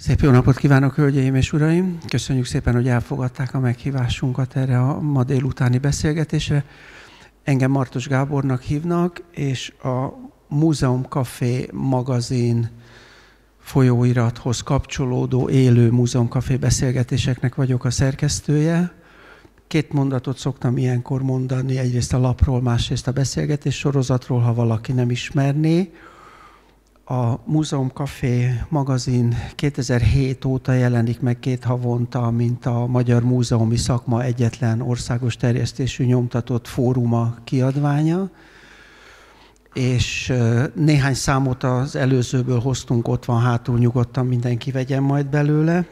Szép jó napot kívánok, hölgyeim és uraim! Köszönjük szépen, hogy elfogadták a meghívásunkat erre a ma délutáni beszélgetésre. Engem Martos Gábornak hívnak, és a Múzeum Café magazin folyóirathoz kapcsolódó élő Múzeum Café beszélgetéseknek vagyok a szerkesztője. 2 mondatot szoktam ilyenkor mondani, egyrészt a lapról, másrészt a beszélgetés sorozatról, ha valaki nem ismerné. A Múzeum Café magazin 2007 óta jelenik meg 2 havonta, mint a magyar múzeumi szakma egyetlen országos terjesztésű nyomtatott fóruma kiadványa. És néhány számot az előzőből hoztunk, ott van hátul, nyugodtan mindenki vegyen majd belőle.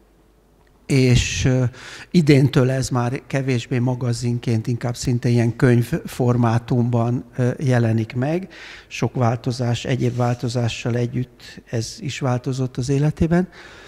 És idéntől ez már kevésbé magazinként, inkább szinte ilyen könyvformátumban jelenik meg. Sok változás, egyéb változással együtt ez is változott az életében.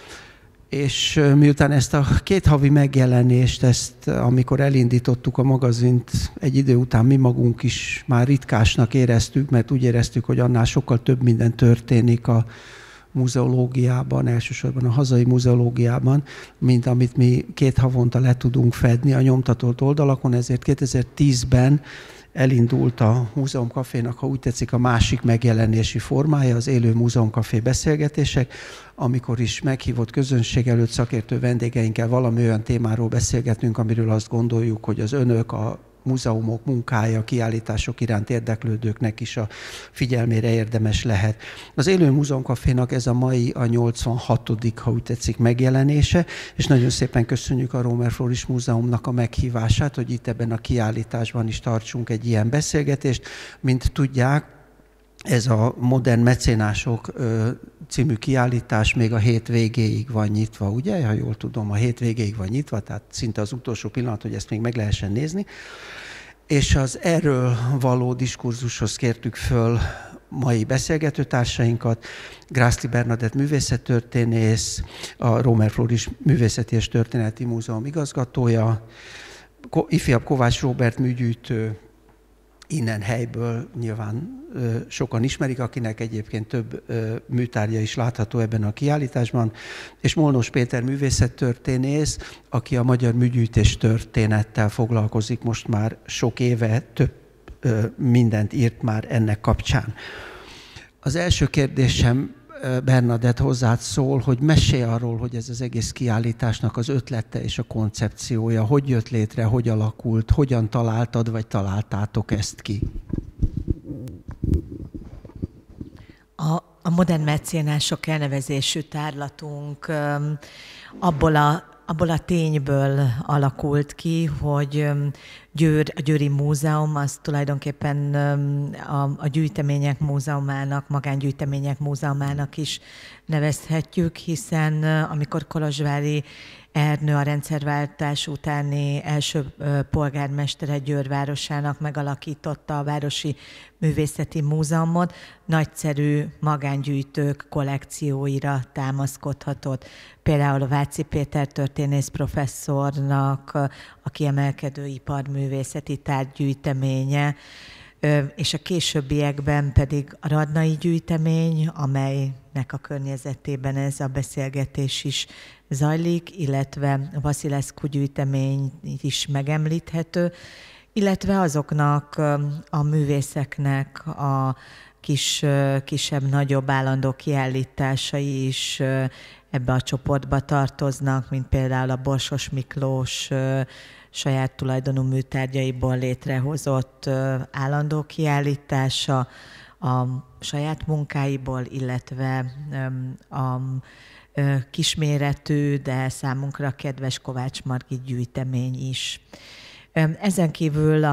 És miután ezt a 2 havi megjelenést, amikor elindítottuk a magazint, egy idő után mi magunk is már ritkásnak éreztük, mert úgy éreztük, hogy annál sokkal több minden történik a muzeológiában, elsősorban a hazai muzeológiában, mint amit mi 2 havonta le tudunk fedni a nyomtatott oldalakon, ezért 2010-ben elindult a Múzeum Cafénak, ha úgy tetszik, a másik megjelenési formája, az élő Múzeum Café beszélgetések, amikor is meghívott közönség előtt szakértő vendégeinkkel valami olyan témáról beszélgetünk, amiről azt gondoljuk, hogy az önök, a múzeumok munkája, kiállítások iránt érdeklődőknek is a figyelmére érdemes lehet. Az élő Múzeum Cafénak ez a mai a 86. ha úgy tetszik megjelenése, és nagyon szépen köszönjük a Rómer Floris Múzeumnak a meghívását, hogy itt ebben a kiállításban is tartsunk egy ilyen beszélgetést. Mint tudják, ez a Modern Mecénások című kiállítás még a hét végéig van nyitva, ugye? Ha jól tudom, a hét végéig van nyitva, tehát szinte az utolsó pillanat, hogy ezt még meg lehessen nézni. És az erről való diskurzushoz kértük föl mai beszélgetőtársainkat, Grászli Bernadett művészettörténész, a Rómer Floris Művészeti és Történeti Múzeum igazgatója, ifjabb Kovács Róbert műgyűjtő, innen helyből nyilván sokan ismerik, akinek egyébként több műtárgya is látható ebben a kiállításban, és Molnós Péter művészettörténész, aki a magyar műgyűjtés történettel foglalkozik most már sok éve, több mindent írt már ennek kapcsán. Az első kérdésem, Bernadett, hozzád szól, hogy mesélj arról, hogy ez az egész kiállításnak az ötlete és a koncepciója, hogy jött létre, hogy alakult, hogyan találtad, vagy találtátok ezt ki? A modern mecénások elnevezésű tárlatunk abból a tényből alakult ki, hogy a Győri Múzeum az tulajdonképpen a gyűjtemények múzeumának, magángyűjtemények múzeumának is nevezhetjük, hiszen amikor Kolozsvári Ernő a rendszerváltás utáni első polgármestere Győr városának megalakította a Városi Művészeti Múzeumot, nagyszerű magángyűjtők kollekcióira támaszkodhatott. Például a Váci Péter történész professzornak a kiemelkedő iparművészeti tárgygyűjteménye, és a későbbiekben pedig a Radnai gyűjtemény, amelynek a környezetében ez a beszélgetés is zajlik, illetve a Vasilescu gyűjtemény is megemlíthető, illetve azoknak a művészeknek a kisebb-nagyobb állandó kiállításai is ebbe a csoportba tartoznak, mint például a Borsos Miklós saját tulajdonú műtárgyaiból létrehozott állandó kiállítása, a saját munkáiból, illetve a kisméretű, de számunkra kedves Kovács Margit gyűjtemény is. Ezen kívül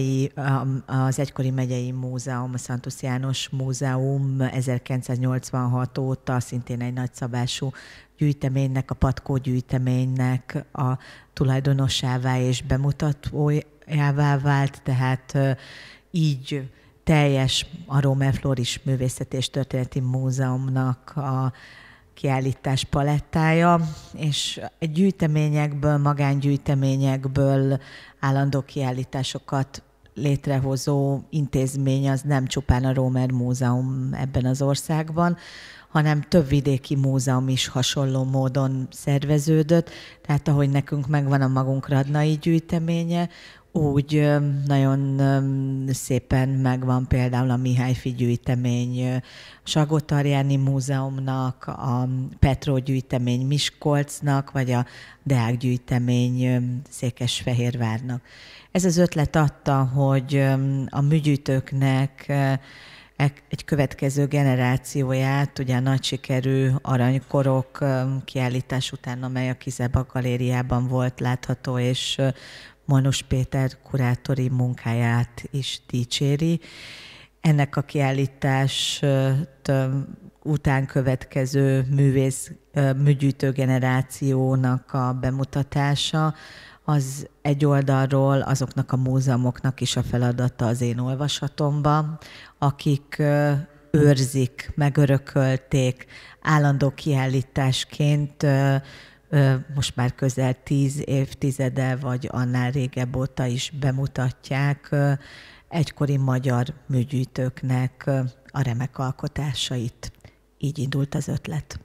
az egykori megyei múzeum, a Szantusz János Múzeum 1986 óta szintén egy nagyszabású gyűjteménynek, a Patkó gyűjteménynek a tulajdonosává és bemutatójává vált, tehát így teljes a Rómer Floris Művészeti és Történeti Múzeumnak a kiállítás palettája, és egy gyűjteményekből, magángyűjteményekből állandó kiállításokat létrehozó intézmény az nem csupán a Rómer Múzeum ebben az országban, hanem több vidéki múzeum is hasonló módon szerveződött. Tehát ahogy nekünk megvan a magunk radnai gyűjteménye, úgy nagyon szépen megvan például a Mihályfi gyűjtemény a Salgótarjáni Múzeumnak, a Petró gyűjtemény Miskolcnak, vagy a Deák gyűjtemény Székesfehérvárnak. Ez az ötlet adta, hogy a műgyűjtőknek egy következő generációját, ugye a nagy sikerű Aranykorok kiállítás után, amely a Kizebak galériában volt látható, és Manus Péter kurátori munkáját is dicséri. Ennek a kiállítás után következő műgyűjtő generációnak a bemutatása, az egy oldalról azoknak a múzeumoknak is a feladata az én olvasatomban, akik őrzik, megörökölték, állandó kiállításként most már közel 10 évtizede, vagy annál régebb óta is bemutatják egykori magyar műgyűjtőknek a remek alkotásait. Így indult az ötlet.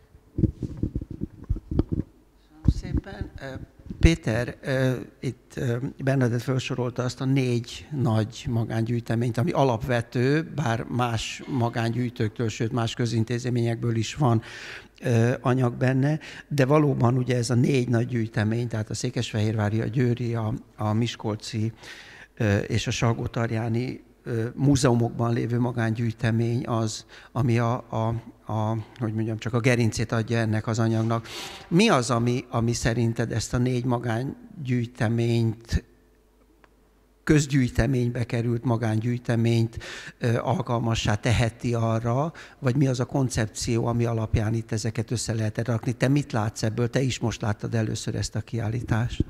Szépen. Péter, itt Bernadett felsorolta azt a 4 nagy magángyűjteményt, ami alapvető, bár más magángyűjtőktől, sőt más közintézményekből is van anyag benne, de valóban ugye ez a 4 nagy gyűjtemény, tehát a székesfehérvári, a győri, a miskolci és a salgótarjáni múzeumokban lévő magángyűjtemény az, ami hogy mondjam, csak a gerincét adja ennek az anyagnak. Mi az, ami szerinted ezt a 4 magángyűjteményt, közgyűjteménybe került magángyűjteményt alkalmassá teheti arra, vagy mi az a koncepció, ami alapján itt ezeket össze lehet rakni? Te mit látsz ebből? Te is most láttad először ezt a kiállítást.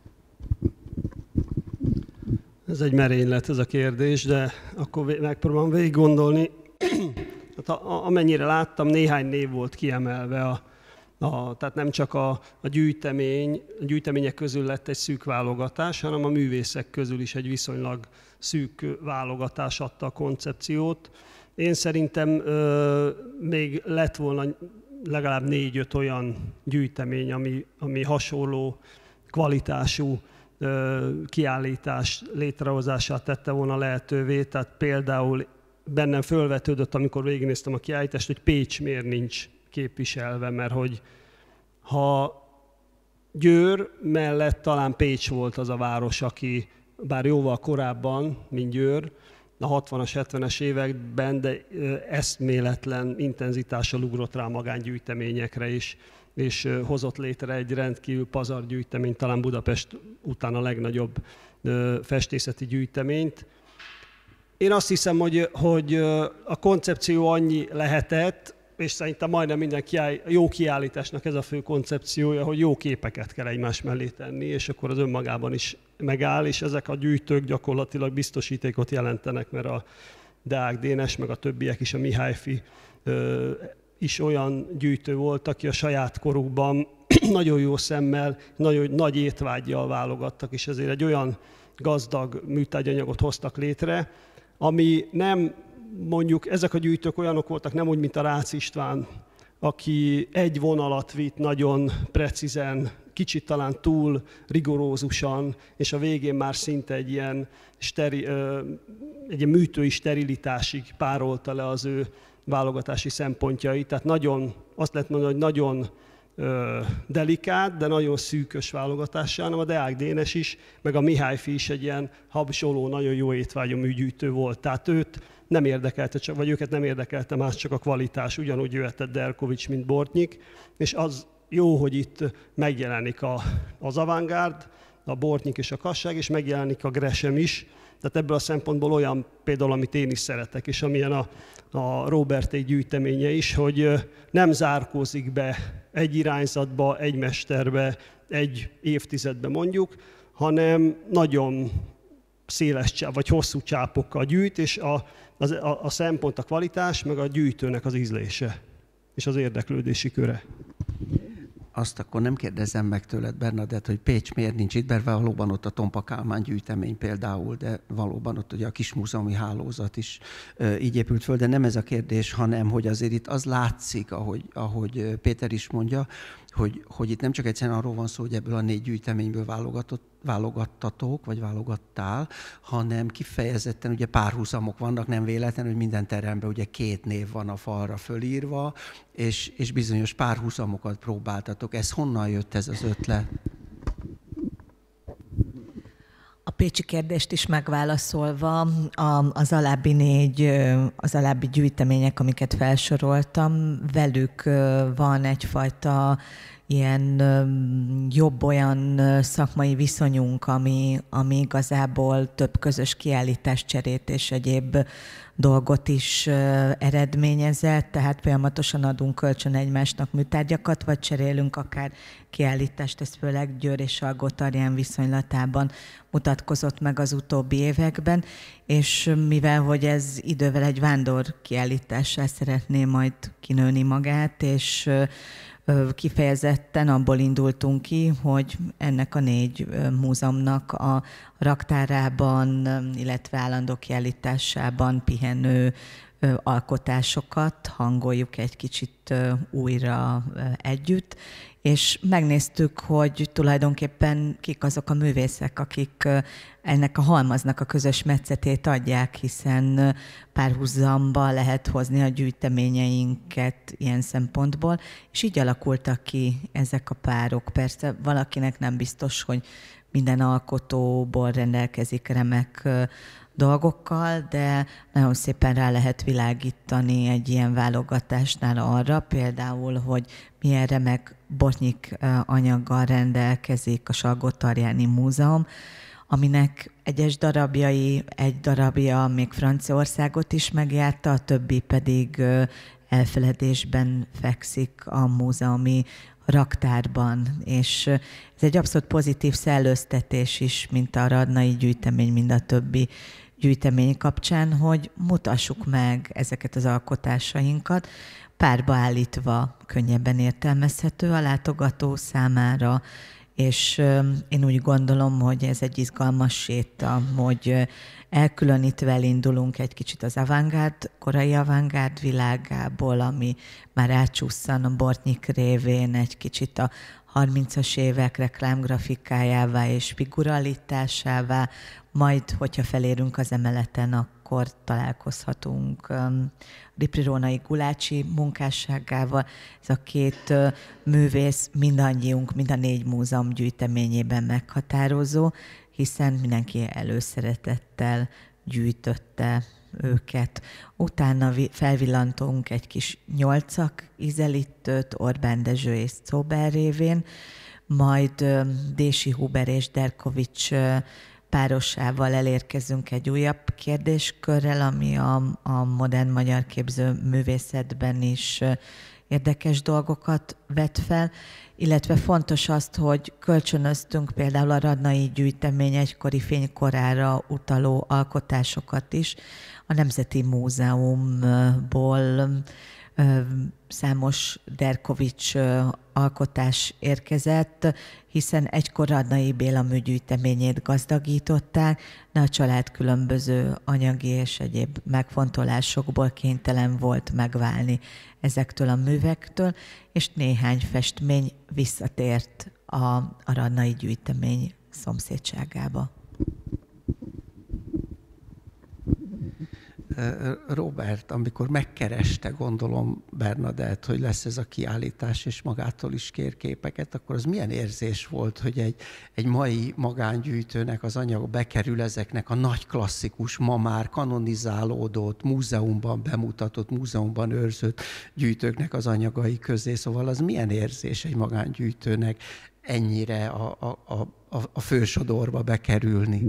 Ez egy merénylet ez a kérdés, de akkor megpróbálom végig gondolni. Hát amennyire láttam, néhány név volt kiemelve, tehát nem csak a gyűjtemények közül lett egy szűk válogatás, hanem a művészek közül is egy viszonylag szűk válogatás adta a koncepciót. Én szerintem még lett volna legalább 4-5 olyan gyűjtemény, ami hasonló kvalitású kiállítás létrehozását tette volna lehetővé. Tehát például bennem fölvetődött, amikor végignéztem a kiállítást, hogy Pécs miért nincs képviselve, mert hogy ha Győr mellett talán Pécs volt az a város, aki bár jóval korábban, mint Győr, a 60-as, 70-es években, de eszméletlen intenzitással ugrott rá magángyűjteményekre is, és hozott létre egy rendkívül pazar gyűjteményt, talán Budapest után a legnagyobb festészeti gyűjteményt. Én azt hiszem, hogy a koncepció annyi lehetett, és szerintem majdnem minden jó kiállításnak ez a fő koncepciója, hogy jó képeket kell egymás mellé tenni, és akkor az önmagában is megáll, és ezek a gyűjtők gyakorlatilag biztosítékot jelentenek, mert a Deák Dénes, meg a többiek is, a Mihályfi is olyan gyűjtő volt, aki a saját korukban nagyon jó szemmel, nagyon nagy étvággyal válogattak, és ezért egy olyan gazdag műtárgyanyagot hoztak létre, ami nem, mondjuk ezek a gyűjtők olyanok voltak, nem úgy, mint a Rácz István, aki egy vonalat vitt nagyon precízen, kicsit talán túl rigorózusan, és a végén már szinte egy ilyen műtői sterilitásig párolta le az ő válogatási szempontjait. Tehát nagyon, azt lehet mondani, hogy nagyon delikát, de nagyon szűkös válogatásán, hanem a Deák Dénes is, meg a Mihályfi is egy ilyen habsoló, nagyon jó étvágyú műgyűjtő volt. Tehát őt nem érdekelte, vagy őket nem érdekelte más, csak a kvalitás, ugyanúgy jöhetett Derkovics, mint Bortnyik, és az jó, hogy itt megjelenik az avantgárd, a Bortnyik és a Kasság, és megjelenik a Gresham is. Tehát ebből a szempontból olyan például, amit én is szeretek, és amilyen a Roberték gyűjteménye is, hogy nem zárkózik be egy irányzatba, egy mesterbe, egy évtizedbe mondjuk, hanem nagyon széles vagy hosszú csápokkal gyűjt, és a szempont a kvalitás, meg a gyűjtőnek az ízlése és az érdeklődési köre. azt akkor nem kérdezem meg tőled, Bernadett, hogy Pécs miért nincs itt, mert valóban ott a Tompa Kálmán gyűjtemény például, de valóban ott ugye a kis múzeumi hálózat is így épült föl, de nem ez a kérdés, hanem hogy azért itt az látszik, ahogy Péter is mondja, hogy itt nem csak egyszerűen arról van szó, hogy ebből a 4 gyűjteményből válogattatok, vagy válogattál, hanem kifejezetten ugye párhuzamok vannak, nem véletlen, hogy minden teremben ugye 2 név van a falra fölírva, és bizonyos párhuzamokat próbáltatok. Ez honnan jött ez az ötlet? A pécsi kérdést is megválaszolva, az alábbi gyűjtemények, amiket felsoroltam, velük van egyfajta ilyen jobb olyan szakmai viszonyunk, ami igazából több közös kiállításcserét és egyéb dolgot is eredményezett, tehát folyamatosan adunk kölcsön egymásnak műtárgyakat, vagy cserélünk akár kiállítást, ez főleg Győr és Salgótarján viszonylatában mutatkozott meg az utóbbi években, és mivel hogy ez idővel egy vándor kiállítással szeretné majd kinőni magát, és kifejezetten abból indultunk ki, hogy ennek a 4 múzeumnak a raktárában, illetve állandó kiállításában pihenő alkotásokat hangoljuk egy kicsit újra együtt, és megnéztük, hogy tulajdonképpen kik azok a művészek, akik ennek a halmaznak a közös metszetét adják, hiszen párhuzamba lehet hozni a gyűjteményeinket ilyen szempontból, és így alakultak ki ezek a párok. Persze valakinek nem biztos, hogy minden alkotóból rendelkezik remek dolgokkal, de nagyon szépen rá lehet világítani egy ilyen válogatásnál arra, például, hogy milyen remek botnyik anyaggal rendelkezik a Salgótarjáni Múzeum, aminek egy darabja még Franciaországot is megjárta, a többi pedig elfeledésben fekszik a múzeumi raktárban, és ez egy abszolút pozitív szellőztetés is, mint a radnai gyűjtemény, mind a többi gyűjtemény kapcsán, hogy mutassuk meg ezeket az alkotásainkat, párba állítva könnyebben értelmezhető a látogató számára, és én úgy gondolom, hogy ez egy izgalmas séta, hogy elkülönítve elindulunk egy kicsit az avantgárd, korai avantgárd világából, ami már átsúszan a Bortnyik révén egy kicsit a 30-as évek reklámgrafikájává és figuralitásává, majd, hogyha felérünk az emeleten, akkor találkozhatunk Riprirónai Gulácsi munkásságával. Ez a 2 művész mindannyiunk, mind a 4 múzeum gyűjteményében meghatározó, hiszen mindenki előszeretettel gyűjtötte őket. Utána felvillantunk egy kis 8-ak ízelítőt Orbán Dezső és Czóber révén, majd Dési Huber és Derkovics párosával elérkezünk egy újabb kérdéskörrel, ami a modern magyar képző művészetben is érdekes dolgokat vet fel, illetve fontos azt, hogy kölcsönöztünk például a radnai gyűjtemény egykori fénykorára utaló alkotásokat is. A Nemzeti Múzeumból számos Derkovics alkotás érkezett, hiszen egykor Radnai Béla műgyűjteményét gazdagították, de a család különböző anyagi és egyéb megfontolásokból kénytelen volt megválni ezektől a művektől, és néhány festmény visszatért a Radnai gyűjtemény szomszédságába. Robert, amikor megkereste, gondolom, Bernadett, hogy lesz ez a kiállítás, és magától is kér képeket, akkor az milyen érzés volt, hogy egy mai magángyűjtőnek az anyaga bekerül ezeknek a nagy klasszikus, ma már kanonizálódott, múzeumban bemutatott, múzeumban őrzött gyűjtőknek az anyagai közé. Szóval az milyen érzés egy magángyűjtőnek ennyire a fősodorba bekerülni?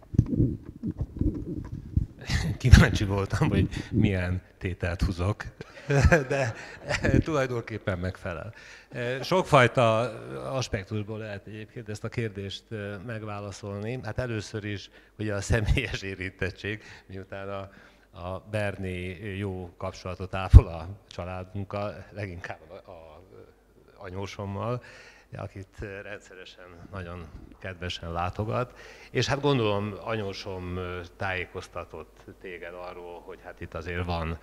Kíváncsi voltam, hogy milyen tételt húzok, de tulajdonképpen megfelel. Sokfajta aspektusból lehet egyébként ezt a kérdést megválaszolni. Hát először is ugye a személyes érintettség, miután a Berni jó kapcsolatot ápol a családunkkal, leginkább a anyósommal, akit rendszeresen nagyon kedvesen látogat, és hát gondolom anyósom tájékoztatott téged arról, hogy hát itt azért van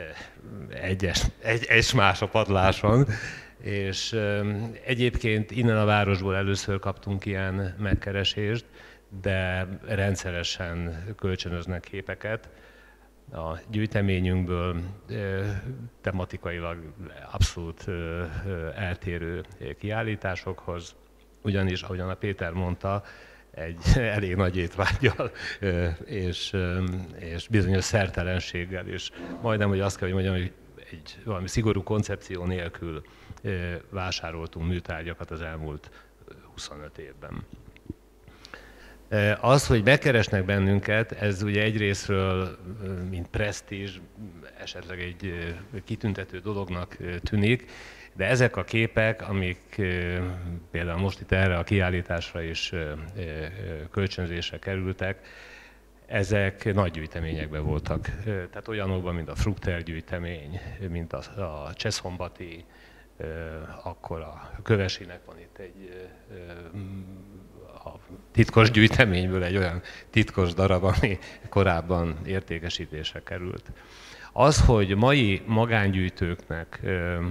egy más a padláson, és egyébként innen a városból először kaptunk ilyen megkeresést, de rendszeresen kölcsönöznek képeket a gyűjteményünkből, tematikailag abszolút eltérő kiállításokhoz, ugyanis, ahogyan a Péter mondta, egy elég nagy étvággyal és bizonyos szertelenséggel, és majdnem, hogy azt kell, hogy mondjam, hogy egy valami szigorú koncepció nélkül vásároltunk műtárgyakat az elmúlt 25 évben. Az, hogy megkeresnek bennünket, ez ugye egyrészről, mint presztízs, esetleg egy kitüntető dolognak tűnik, de ezek a képek, amik például most itt erre a kiállításra is kölcsönzésre kerültek, ezek nagy gyűjteményekben voltak. Tehát olyanokban, mint a Fruchter gyűjtemény, mint a Cseszhombati, akkor a Kövesinek van itt egy a titkos gyűjteményből egy olyan titkos darab, ami korábban értékesítésre került. Az, hogy mai magángyűjtőknek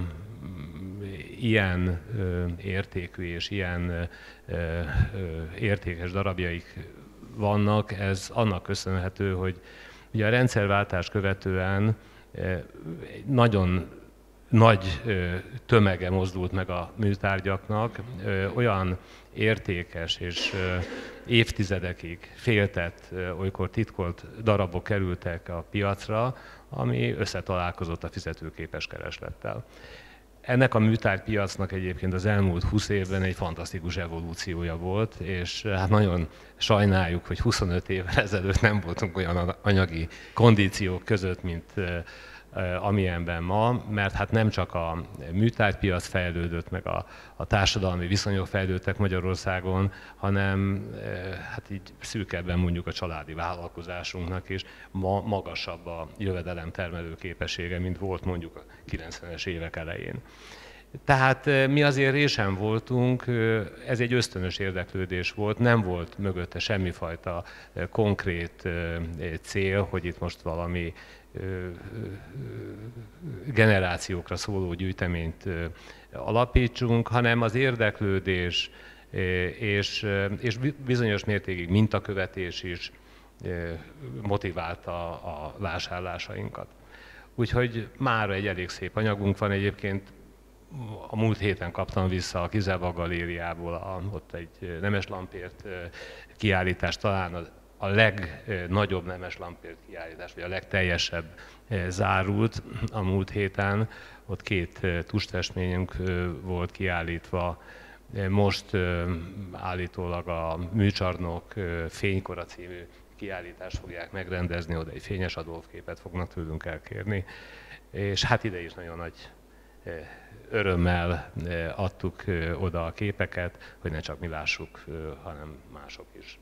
ilyen értékű és ilyen értékes darabjaik vannak, ez annak köszönhető, hogy ugye a rendszerváltás követően nagyon nagy tömege mozdult meg a műtárgyaknak, olyan értékes és évtizedekig féltett, olykor titkolt darabok kerültek a piacra, ami összetalálkozott a fizetőképes kereslettel. Ennek a műtárgypiacnak egyébként az elmúlt 20 évben egy fantasztikus evolúciója volt, és hát nagyon sajnáljuk, hogy 25 évvel ezelőtt nem voltunk olyan anyagi kondíciók között, mint amilyenben ma, mert hát nem csak a műtárgypiac fejlődött, meg a társadalmi viszonyok fejlődtek Magyarországon, hanem hát így szűkebben mondjuk a családi vállalkozásunknak is ma magasabb a jövedelemtermelő képessége, mint volt mondjuk a 90-es évek elején. Tehát mi azért résen voltunk, ez egy ösztönös érdeklődés volt, nem volt mögötte semmifajta konkrét cél, hogy itt most valami generációkra szóló gyűjteményt alapítsunk, hanem az érdeklődés és bizonyos mértékig mintakövetés is motiválta a vásárlásainkat. Úgyhogy már egy elég szép anyagunk van egyébként. A múlt héten kaptam vissza a Kizelva galériából ott egy Nemes Lampért kiállítás, talán a legnagyobb Nemes Lampért kiállítás, vagy a legteljesebb zárult a múlt héten. Ott 2 tustfestményünk volt kiállítva. Most állítólag a Műcsarnok Fénykora című kiállítást fogják megrendezni, oda egy Fényes Adolf képet fognak tőlünk elkérni. És hát ide is nagyon nagy örömmel adtuk oda a képeket, hogy ne csak mi lássuk, hanem mások is.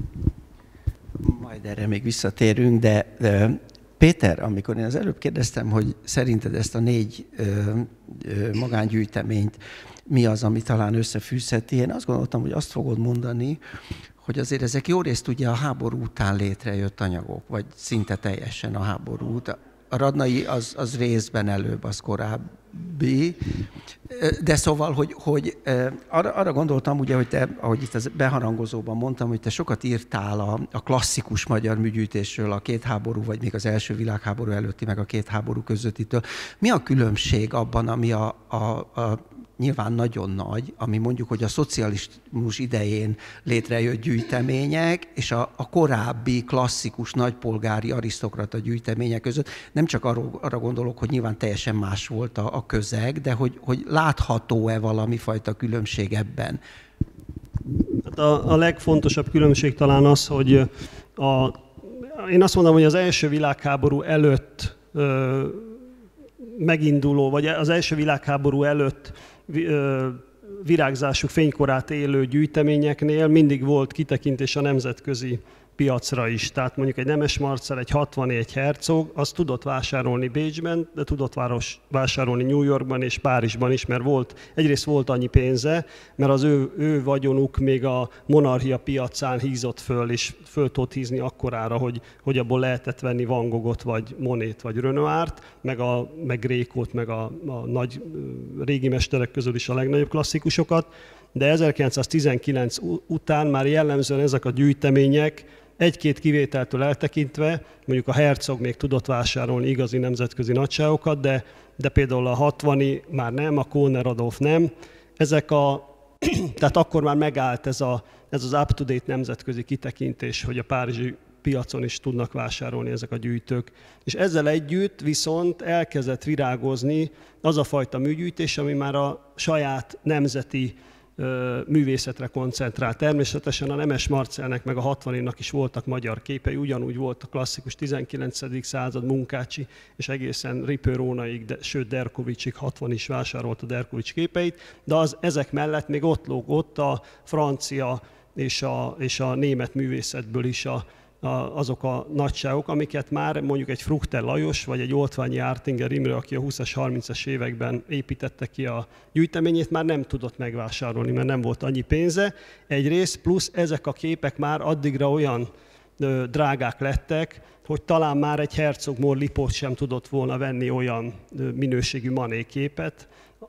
Majd erre még visszatérünk, de Péter, amikor én az előbb kérdeztem, hogy szerinted ezt a 4 magángyűjteményt mi az, ami talán összefűzheti, én azt gondoltam, hogy azt fogod mondani, hogy azért ezek jó részt ugye a háború után létrejött anyagok, vagy szinte teljesen a háború után. A Radnai az részben előbb, az korábbi, de szóval, hogy arra gondoltam, ugye, hogy te, ahogy itt az beharangozóban mondtam, hogy te sokat írtál a klasszikus magyar műgyűjtésről, a 2 háború, vagy még az első világháború előtti, meg a 2 háború közöttitől. Mi a különbség abban, ami nyilván nagyon nagy, ami mondjuk, hogy a szocializmus idején létrejött gyűjtemények, és a korábbi klasszikus nagypolgári arisztokrata gyűjtemények között. Nem csak arra gondolok, hogy nyilván teljesen más volt a közeg, de hogy látható-e valami fajta különbség ebben? Hát a legfontosabb különbség talán az, hogy én azt mondom, hogy az első világháború előtt meginduló, vagy az első világháború előtt virágzású fénykorát élő gyűjteményeknél mindig volt kitekintés a nemzetközi piacra is. Tehát mondjuk egy Nemes Marcell, egy 64 Herzog, azt tudott vásárolni Bécsben, de tudott vásárolni New Yorkban és Párizsban is, mert egyrészt volt annyi pénze, mert az ő vagyonuk még a monarchia piacán hízott föl, és föl tudott hízni akkorára, hogy abból lehetett venni Van Goghot, vagy Monét, vagy Renoirt, meg Grécót, meg a nagy régi mesterek közül is a legnagyobb klasszikusokat, de 1919 után már jellemzően ezek a gyűjtemények egy-két kivételtől eltekintve, mondjuk a Herzog még tudott vásárolni igazi nemzetközi nagyságokat, de például a 60 már nem, a Kohner Adolf nem. Tehát akkor már megállt ez az up-to-date nemzetközi kitekintés, hogy a párizsi piacon is tudnak vásárolni ezek a gyűjtők. És ezzel együtt viszont elkezdett virágozni az a fajta műgyűjtés, ami már a saját nemzeti művészetre koncentrál. Természetesen a Nemes Marcellnek meg a 60-nak is voltak magyar képei, ugyanúgy volt a klasszikus 19. század Munkácsi, és egészen Ripper-Rónaig, sőt Derkovicsig 60 is vásárolta Derkovics képeit, de ezek mellett még ott lóg a francia és a német művészetből is azok a nagyságok, amiket már mondjuk egy Fruchter Lajos, vagy egy Oltványi Ártinger Imre, aki a 20-as, 30-as években építette ki a gyűjteményét, már nem tudott megvásárolni, mert nem volt annyi pénze. Egyrészt, plusz ezek a képek már addigra olyan drágák lettek, hogy talán már egy Herzog Mohr Lipót sem tudott volna venni olyan minőségű Manet képet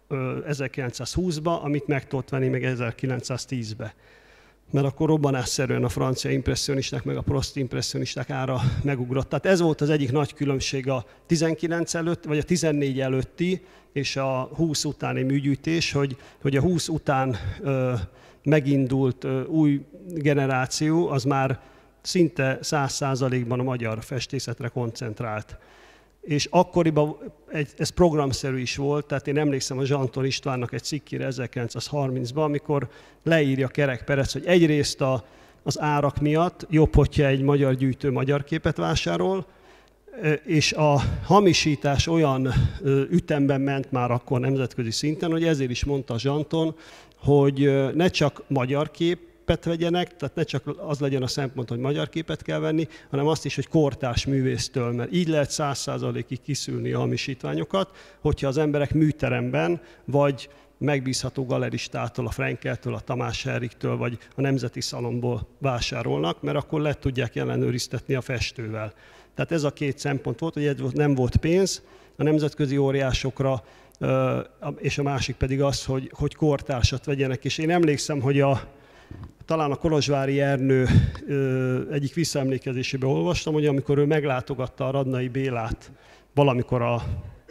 1920-ba, amit meg tudott venni meg 1910-be. Mert akkor robbanásszerűen a francia impresszionisták meg a prost impresszionisták ára megugrott. Tehát ez volt az egyik nagy különbség a 19 előtt, vagy a 14 előtti és a 20 utáni műgyűjtés, hogy a 20 után megindult új generáció, az már szinte 100%-ban a magyar festészetre koncentrált. És akkoriban ez programszerű is volt, tehát én emlékszem a Zsanton Istvánnak egy cikkére 1930-ban, amikor leírja Kerek Perec, hogy egyrészt az árak miatt jobb, hogyha egy magyar gyűjtő magyar képet vásárol, és a hamisítás olyan ütemben ment már akkor nemzetközi szinten, hogy ezért is mondta Zsanton, hogy ne csak magyar képet vegyenek, tehát ne csak az legyen a szempont, hogy magyar képet kell venni, hanem azt is, hogy kortárs művésztől, mert így lehet 100%-ig kiszűrni a hamisítványokat, hogyha az emberek műteremben, vagy megbízható galeristától, a Frenkeltől, a Tamás Henriktől, vagy a Nemzeti Szalomból vásárolnak, mert akkor le tudják ellenőriztetni a festővel. Tehát ez a két szempont volt, hogy nem volt pénz a nemzetközi óriásokra, és a másik pedig az, hogy kortársat vegyenek. És én emlékszem, hogy talán a Kolozsvári Ernő egyik visszaemlékezésében olvastam, hogy amikor ő meglátogatta a Radnai Bélát valamikor a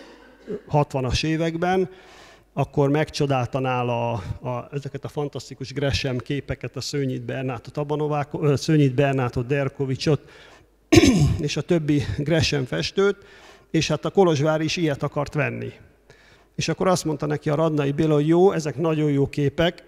60-as években, akkor megcsodálta nála ezeket a fantasztikus Gresham képeket, a Szőnyit Bernátot, Szőnyit Bernátot, Derkovicsot és a többi Gresham festőt, és hát a Kolozsvári is ilyet akart venni. És akkor azt mondta neki a Radnai Béla, hogy jó, ezek nagyon jó képek,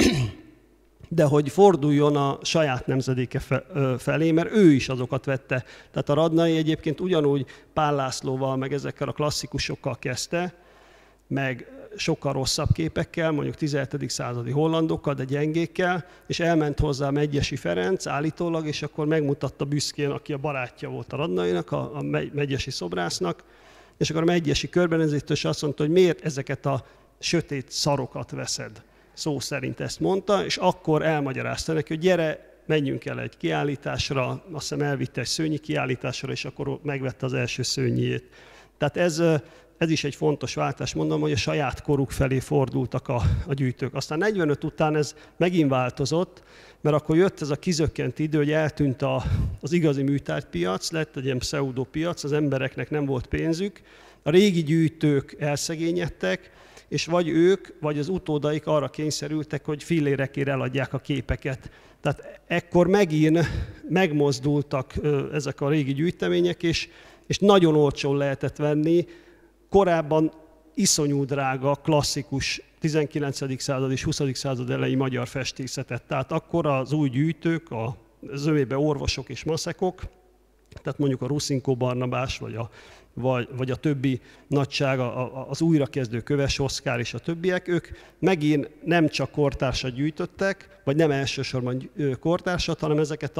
de hogy forduljon a saját nemzedéke felé, mert ő is azokat vette. Tehát a Radnai egyébként ugyanúgy Pál Lászlóval, meg ezekkel a klasszikusokkal kezdte, meg sokkal rosszabb képekkel, mondjuk 17. századi hollandokkal, de gyengékkel, és elment hozzá Medgyessy Ferenc állítólag, és akkor megmutatta büszkén, aki a barátja volt a Radnainak, a Medgyessy szobrásznak, és akkor a Medgyessy körbenézett, és azt mondta, hogy miért ezeket a sötét szarokat veszed. Szó szerint ezt mondta, és akkor elmagyarázta neki, hogy gyere, menjünk el egy kiállításra, azt hiszem elvitte egy szőnyi kiállításra, és akkor megvette az első szőnyijét. Tehát ez is egy fontos váltás, mondom, hogy a saját koruk felé fordultak a gyűjtők. Aztán 45 után ez megint változott, mert akkor jött ez a kizökkent idő, hogy eltűnt az igazi műtárgypiac, lett egy ilyen pseudopiac, az embereknek nem volt pénzük, a régi gyűjtők elszegényedtek, és vagy ők, vagy az utódaik arra kényszerültek, hogy fillérekért eladják a képeket. Tehát ekkor megint megmozdultak ezek a régi gyűjtemények, és nagyon olcsón lehetett venni, korábban iszonyú drága, klasszikus 19. század és 20. század elejé magyar festészetet. Tehát akkor az új gyűjtők, az övébe orvosok és maszekok, tehát mondjuk a Ruszinkó Barnabás, vagy a többi nagyság, az újrakezdő Köves Oszkár és a többiek, ők megint nem csak kortársat gyűjtöttek, vagy nem elsősorban kortársat, hanem ezeket a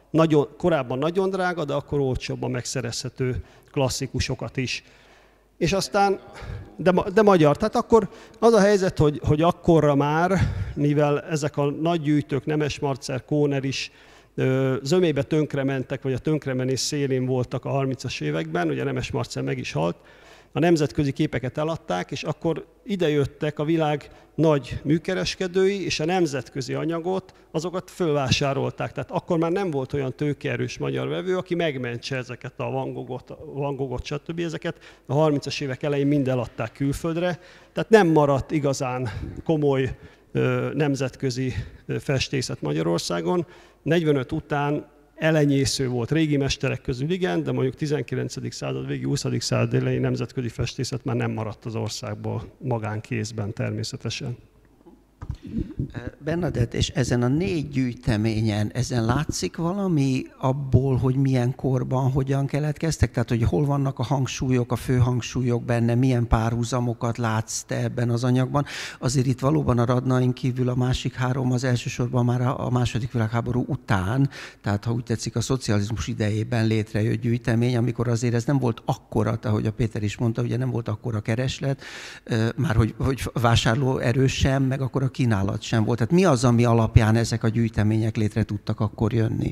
korábban nagyon drága, de akkor olcsóbban megszerezhető klasszikusokat is. És aztán, de magyar. Tehát akkor az a helyzet, hogy akkorra már, mivel ezek a nagy gyűjtők, Nemesmarcel, Kóner is zömébe tönkrementek, vagy a tönkremenés szélén voltak a 30-as években, ugye Nemesmarcel meg is halt, a nemzetközi képeket eladták, és akkor idejöttek a világ nagy műkereskedői, és a nemzetközi anyagot, azokat fölvásárolták. Tehát akkor már nem volt olyan tőkeerős magyar vevő, aki megmentse ezeket a Van Goghot, stb. Ezeket a 30-as évek elején mind eladták külföldre. Tehát nem maradt igazán komoly nemzetközi festészet Magyarországon. 45 után elenyésző volt régi mesterek közül, igen, de mondjuk 19. század végi, 20. század elején nemzetközi festészet már nem maradt az országból magánkézben természetesen. Bernadett, és ezen a 4 gyűjteményen, ezen látszik valami abból, hogy milyen korban, hogyan keletkeztek? Tehát, hogy hol vannak a hangsúlyok, a fő hangsúlyok benne, milyen párhuzamokat látsz te ebben az anyagban? Azért itt valóban a Radnain kívül a másik 3 az elsősorban már a második világháború után, tehát ha úgy tetszik, a szocializmus idejében létrejött gyűjtemény, amikor azért ez nem volt akkora, ahogy a Péter is mondta, ugye nem volt akkora kereslet, már hogy vásárló erős sem, meg akkor a kínálat sem volt. Tehát mi az, ami alapján ezek a gyűjtemények létre tudtak akkor jönni?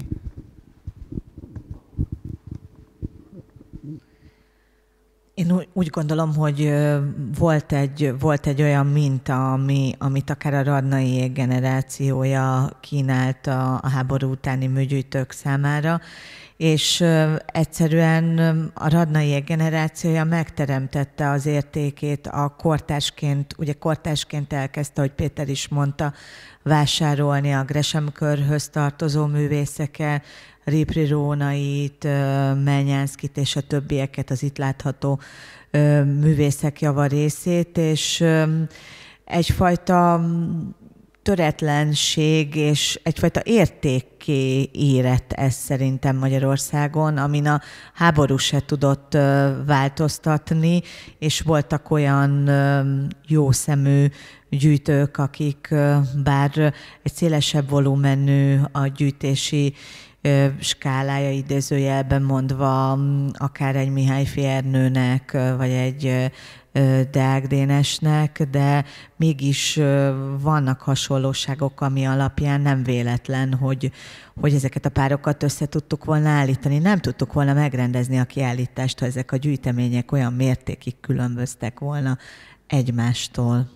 Én úgy gondolom, hogy volt egy olyan minta, amit akár a Radnai generációja kínált a háború utáni műgyűjtők számára, és egyszerűen a Radnai generációja megteremtette az értékét a kortársként elkezdte, hogy Péter is mondta, vásárolni a Gresham-körhöz tartozó művészeket, Ripri Rónait, Melnyánszkit és a többieket, az itt látható művészek javarészét, és egyfajta töretlenség és egyfajta értékké érett ez szerintem Magyarországon, amin a háború se tudott változtatni, és voltak olyan jószemű gyűjtők, akik bár egy szélesebb volumenű a gyűjtési skálája idézőjelben mondva, akár egy Mihály Ernőnek, vagy egy Deák Dénesnek, de mégis vannak hasonlóságok, ami alapján nem véletlen, hogy ezeket a párokat össze tudtuk volna állítani. Nem tudtuk volna megrendezni a kiállítást, ha ezek a gyűjtemények olyan mértékig különböztek volna egymástól.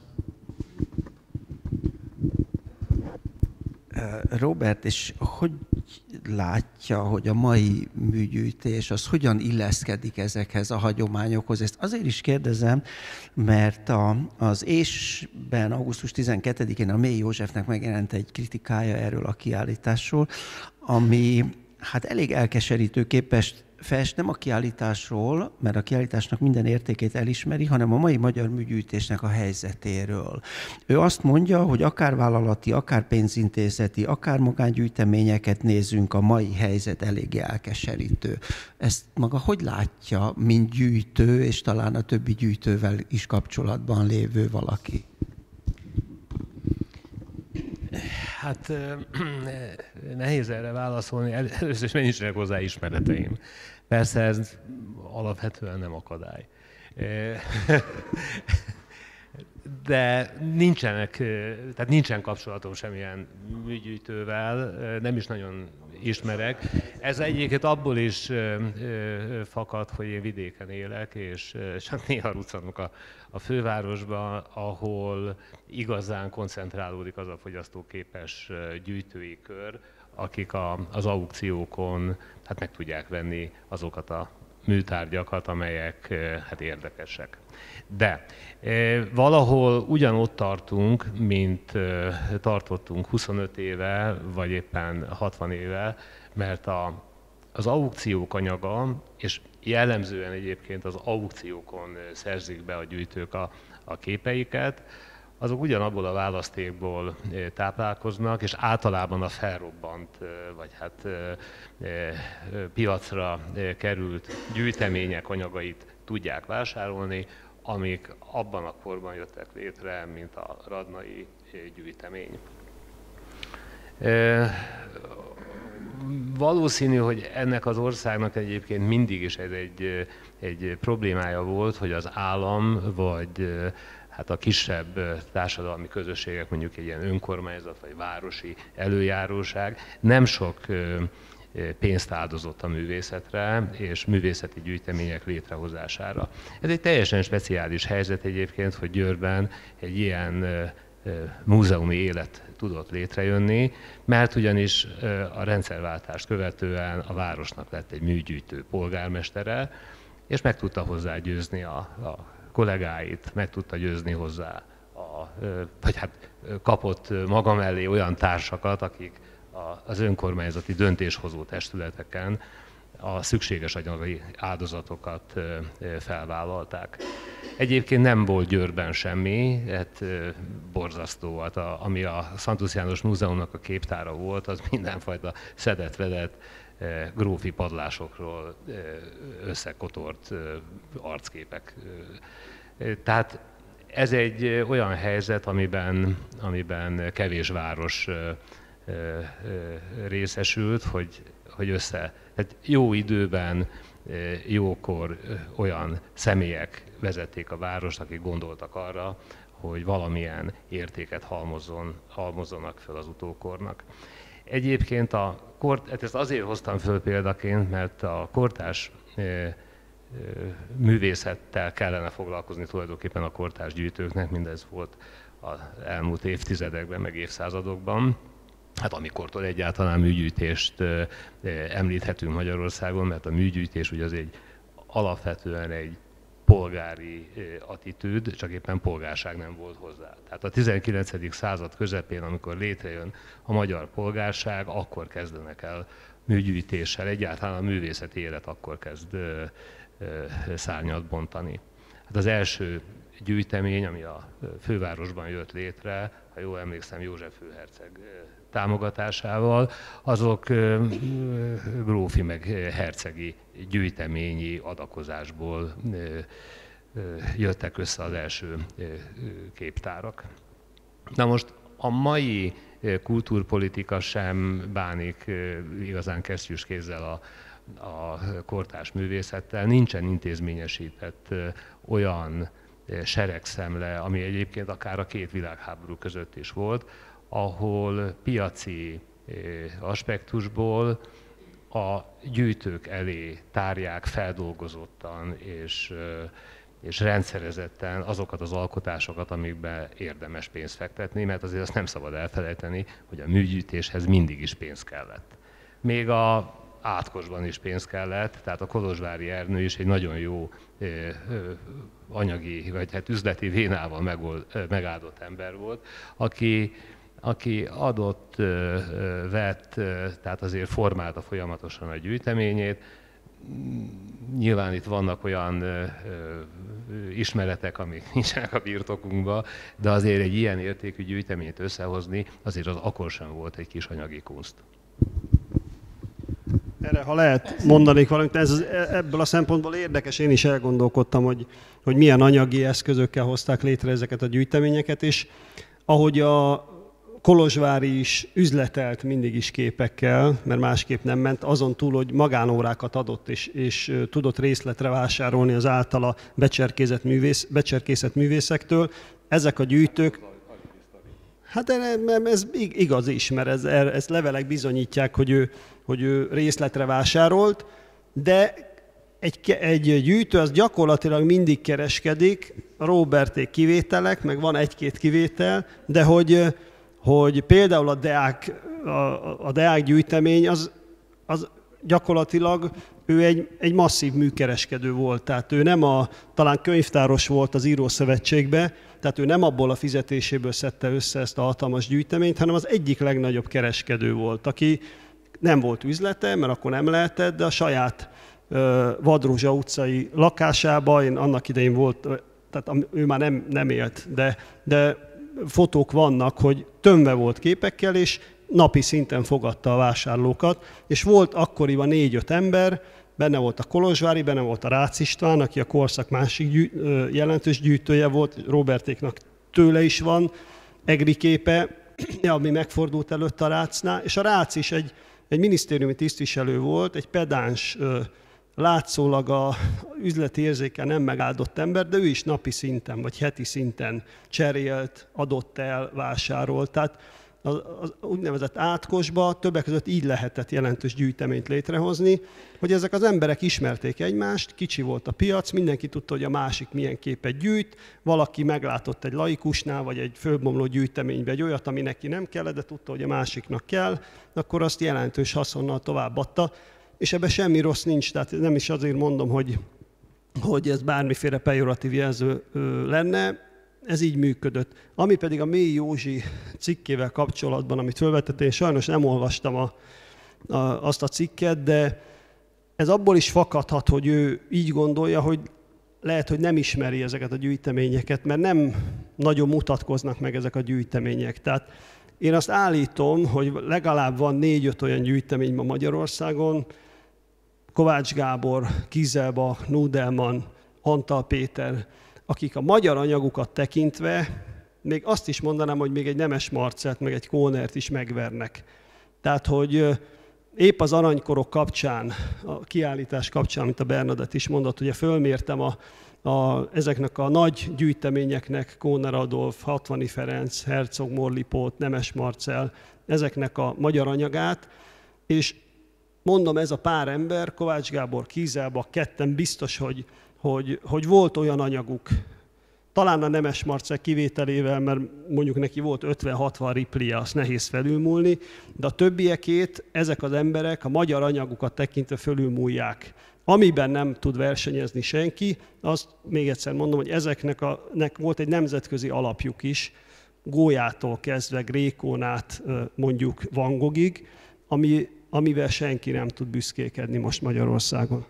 Robert, és hogy látja, hogy a mai műgyűjtés az hogyan illeszkedik ezekhez a hagyományokhoz? Ezt azért is kérdezem, mert az ÉS-ben augusztus 12-én a Mély Józsefnek megjelent egy kritikája erről a kiállításról, ami hát elég elkeserítő képest fest nem a kiállításról, mert a kiállításnak minden értékét elismeri, hanem a mai magyar műgyűjtésnek a helyzetéről. Ő azt mondja, hogy akár vállalati, akár pénzintézeti, akár magángyűjteményeket nézünk, a mai helyzet eléggé elkeserítő. Ezt maga hogy látja, mint gyűjtő, és talán a többi gyűjtővel is kapcsolatban lévő valaki? Hát nehéz erre válaszolni. Először is nincsenek hozzá ismereteim. Persze ez alapvetően nem akadály. De tehát nincsen kapcsolatom semmilyen műgyűjtővel, nem is nagyon ismerek. Ez egyébként abból is fakad, hogy én vidéken élek, és csak néha ruccanok a fővárosban, ahol igazán koncentrálódik az a fogyasztóképes gyűjtői kör, akik az aukciókon hát meg tudják venni azokat a műtárgyakat, amelyek hát érdekesek. De valahol ugyanott tartunk, mint tartottunk 25 éve, vagy éppen 60 éve, mert az aukciók anyaga, és jellemzően egyébként az aukciókon szerzik be a gyűjtők a képeiket, azok ugyanabból a választékból táplálkoznak, és általában a felrobbant, vagy hát piacra került gyűjtemények anyagait tudják vásárolni, amik abban a korban jöttek létre, mint a radnai gyűjtemény. valószínű, hogy ennek az országnak egyébként mindig is ez egy problémája volt, hogy az állam vagy hát a kisebb társadalmi közösségek, mondjuk egy ilyen önkormányzat vagy városi előjáróság nem sok pénzt áldozott a művészetre és művészeti gyűjtemények létrehozására. Ez egy teljesen speciális helyzet egyébként, hogy Győrben egy ilyen múzeumi élet tudott létrejönni, mert ugyanis a rendszerváltást követően a városnak lett egy műgyűjtő polgármestere, és meg tudta hozzá győzni a kollégáit, meg tudta győzni hozzá, vagy hát kapott maga mellé olyan társakat, akik az önkormányzati döntéshozó testületeken a szükséges anyagi áldozatokat felvállalták. Egyébként nem volt Győrben semmi, hát borzasztó volt. Ami a Szantusz János Múzeumnak a képtára volt, az mindenfajta szedett-vedett grófi padlásokról összekotort arcképek. Tehát ez egy olyan helyzet, amiben kevés város részesült, hogy tehát jó időben, jókor olyan személyek vezették a várost, akik gondoltak arra, hogy valamilyen értéket halmozzanak fel az utókornak. Egyébként ezt azért hoztam föl példaként, mert a kortárs művészettel kellene foglalkozni tulajdonképpen a kortárs gyűjtőknek, mindez volt az elmúlt évtizedekben, meg évszázadokban. Hát amikortól egyáltalán műgyűjtést említhetünk Magyarországon, mert a műgyűjtés ugye az alapvetően egy polgári attitűd, csak éppen polgárság nem volt hozzá. Tehát a 19. század közepén, amikor létrejön a magyar polgárság, akkor kezdenek el műgyűjtéssel, egyáltalán a művészeti élet akkor kezd szárnyat bontani. Hát az első gyűjtemény, ami a fővárosban jött létre, ha jól emlékszem, József főherceg támogatásával, azok grófi meg hercegi gyűjteményi adakozásból jöttek össze az első képtárak. Na most a mai kultúrpolitika sem bánik igazán kesztyűs kézzel a kortárs művészettel, nincsen intézményesített olyan seregszemle, ami egyébként akár a két világháború között is volt, ahol piaci aspektusból a gyűjtők elé tárják feldolgozottan és rendszerezetten azokat az alkotásokat, amikbe érdemes pénzt fektetni, mert azért azt nem szabad elfelejteni, hogy a műgyűjtéshez mindig is pénz kellett. Még a Átkosban is pénz kellett, tehát a kolozsvári Ernő is egy nagyon jó anyagi, vagy hát üzleti vénával megáldott ember volt, aki adott, vett, tehát azért formálta folyamatosan a gyűjteményét. Nyilván itt vannak olyan ismeretek, amik nincsenek a birtokunkban, de azért egy ilyen értékű gyűjteményt összehozni, azért az akkor sem volt egy kis anyagi kunst. Erre, ha lehet mondanék valamit, ebből a szempontból érdekes, én is elgondolkodtam, hogy milyen anyagi eszközökkel hozták létre ezeket a gyűjteményeket, és ahogy a kolozsvári is üzletelt mindig is képekkel, mert másképp nem ment, azon túl, hogy magánórákat adott, és tudott részletre vásárolni az általa becserkészett művészektől. Ezek a gyűjtők, hát ez igaz is, mert ez levelek bizonyítják, hogy ő részletre vásárolt, de egy gyűjtő az gyakorlatilag mindig kereskedik, Roberték kivételek, meg van egy-két kivétel, de hogy például a Deák gyűjtemény, az gyakorlatilag ő egy masszív műkereskedő volt, tehát ő nem talán könyvtáros volt az Írószövetségben, tehát ő nem abból a fizetéséből szedte össze ezt a hatalmas gyűjteményt, hanem az egyik legnagyobb kereskedő volt, aki nem volt üzlete, mert akkor nem lehetett, de a saját Vadrózsa utcai lakásában, én annak idején volt, tehát ő már nem élt, de fotók vannak, hogy tömve volt képekkel, és napi szinten fogadta a vásárlókat, és volt akkoriban 4-5 ember, benne volt a kolozsvári, benne volt a Rácz István, aki a korszak másik jelentős gyűjtője volt, Robertéknak tőle is van egri képe, ami megfordult előtt a Rácnál, és a Rácz is egy minisztériumi tisztviselő volt, egy pedáns, látszólag a üzleti érzéken nem megáldott ember, de ő is napi szinten vagy heti szinten cserélt, adott el, vásárolt. Tehát az úgynevezett átkosba többek között így lehetett jelentős gyűjteményt létrehozni, hogy ezek az emberek ismerték egymást, kicsi volt a piac, mindenki tudta, hogy a másik milyen képet gyűjt, valaki meglátott egy laikusnál, vagy egy fölbomló gyűjteménybe egy olyat, ami neki nem kellett, de tudta, hogy a másiknak kell, akkor azt jelentős haszonnal továbbadta, és ebben semmi rossz nincs, tehát nem is azért mondom, hogy ez bármiféle pejoratív jelző lenne, ez így működött. Ami pedig a Mély Józsi cikkével kapcsolatban, amit felvetett, én sajnos nem olvastam azt a cikket, de ez abból is fakadhat, hogy ő így gondolja, hogy lehet, hogy nem ismeri ezeket a gyűjteményeket, mert nem nagyon mutatkoznak meg ezek a gyűjtemények. Tehát én azt állítom, hogy legalább van 4-5 olyan gyűjtemény ma Magyarországon, Kovács Gábor, Kieselbach, Nudelman, Antal Péter, akik a magyar anyagukat tekintve, még azt is mondanám, hogy még egy Nemes Marcelt, meg egy Kónert is megvernek. Tehát, hogy épp az aranykorok kapcsán, a kiállítás kapcsán, amit a Bernadett is mondott, ugye fölmértem ezeknek a nagy gyűjteményeknek, Kóner Adolf, Hatvani Ferenc, Herzog Morlipót, Nemes Marcel, ezeknek a magyar anyagát, és mondom, ez a pár ember, Kovács Gábor, Kieselbach, ketten biztos, hogy volt olyan anyaguk, talán a Nemes Marcel kivételével, mert mondjuk neki volt 50-60 riplije, azt nehéz felülmúlni, de a többiekét ezek az emberek a magyar anyagukat tekintve fölülmúlják. Amiben nem tud versenyezni senki, azt még egyszer mondom, hogy ezeknek volt egy nemzetközi alapjuk is, Gólyától kezdve Grékón át mondjuk Van Goghig, amivel senki nem tud büszkékedni most Magyarországon.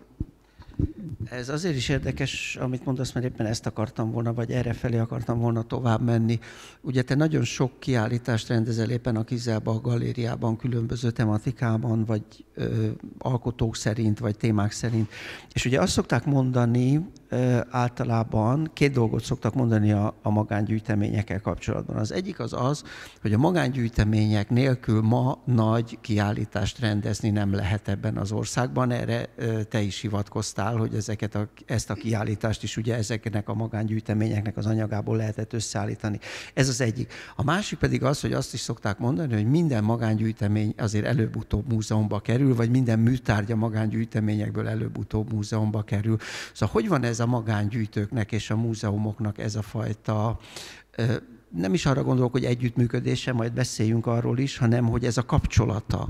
Ez azért is érdekes, amit mondasz, mert éppen ezt akartam volna, vagy errefelé akartam volna tovább menni. Ugye te nagyon sok kiállítást rendezel éppen a Kieselbach galériában, különböző tematikában, vagy alkotók szerint, vagy témák szerint. És ugye azt szokták mondani, általában 2 dolgot szoktak mondani a magángyűjteményekkel kapcsolatban. Az egyik az, hogy a magángyűjtemények nélkül ma nagy kiállítást rendezni nem lehet ebben az országban. Erre te is hivatkoztál, hogy ezt a kiállítást is ugye ezeknek a magángyűjteményeknek az anyagából lehetett összeállítani. Ez az egyik. A másik pedig az, hogy azt is szokták mondani, hogy minden magángyűjtemény azért előbb-utóbb múzeumba kerül, vagy minden műtárgya magángyűjteményekből előbb-utóbb múzeumba kerül. Szóval hogy van ez a magángyűjtőknek és a múzeumoknak ez a fajta, nem is arra gondolok, hogy együttműködése, majd beszéljünk arról is, hanem hogy ez a kapcsolata.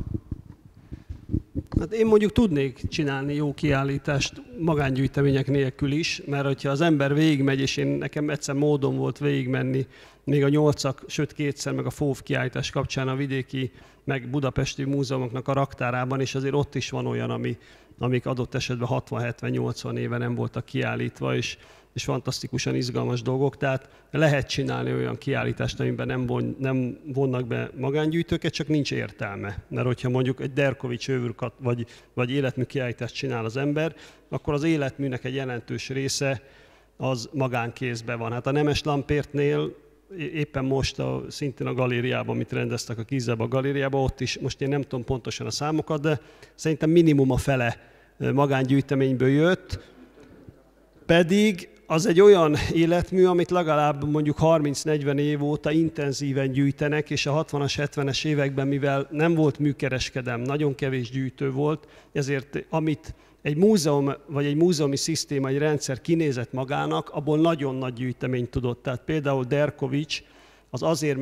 Hát én mondjuk tudnék csinálni jó kiállítást magángyűjtemények nélkül is, mert hogyha az ember végigmegy, és nekem egyszer módon volt végigmenni, még a 8-ak, sőt 2-szer, meg a FOV kiállítás kapcsán a vidéki, meg budapesti múzeumoknak a raktárában, és azért ott is van olyan, amik adott esetben 60-70-80 éve nem voltak kiállítva, és fantasztikusan izgalmas dolgok, tehát lehet csinálni olyan kiállítást, amiben nem vonnak be magángyűjtőket, csak nincs értelme. Mert hogyha mondjuk egy Derkovics övürkat vagy életmű kiállítást csinál az ember, akkor az életműnek egy jelentős része az magánkézben van. Hát a Nemes Lampértnél éppen most szintén a galériában, amit rendeztek a Kieselbach galériában, ott is, most én nem tudom pontosan a számokat, de szerintem minimum a fele magángyűjteményből jött, pedig az egy olyan életmű, amit legalább mondjuk 30-40 év óta intenzíven gyűjtenek, és a 60-as, 70-es években, mivel nem volt műkereskedelem, nagyon kevés gyűjtő volt, ezért amit egy múzeum, vagy egy múzeumi szisztéma, egy rendszer kinézett magának, abból nagyon nagy gyűjteményt tudott. Tehát például Derkovics az azért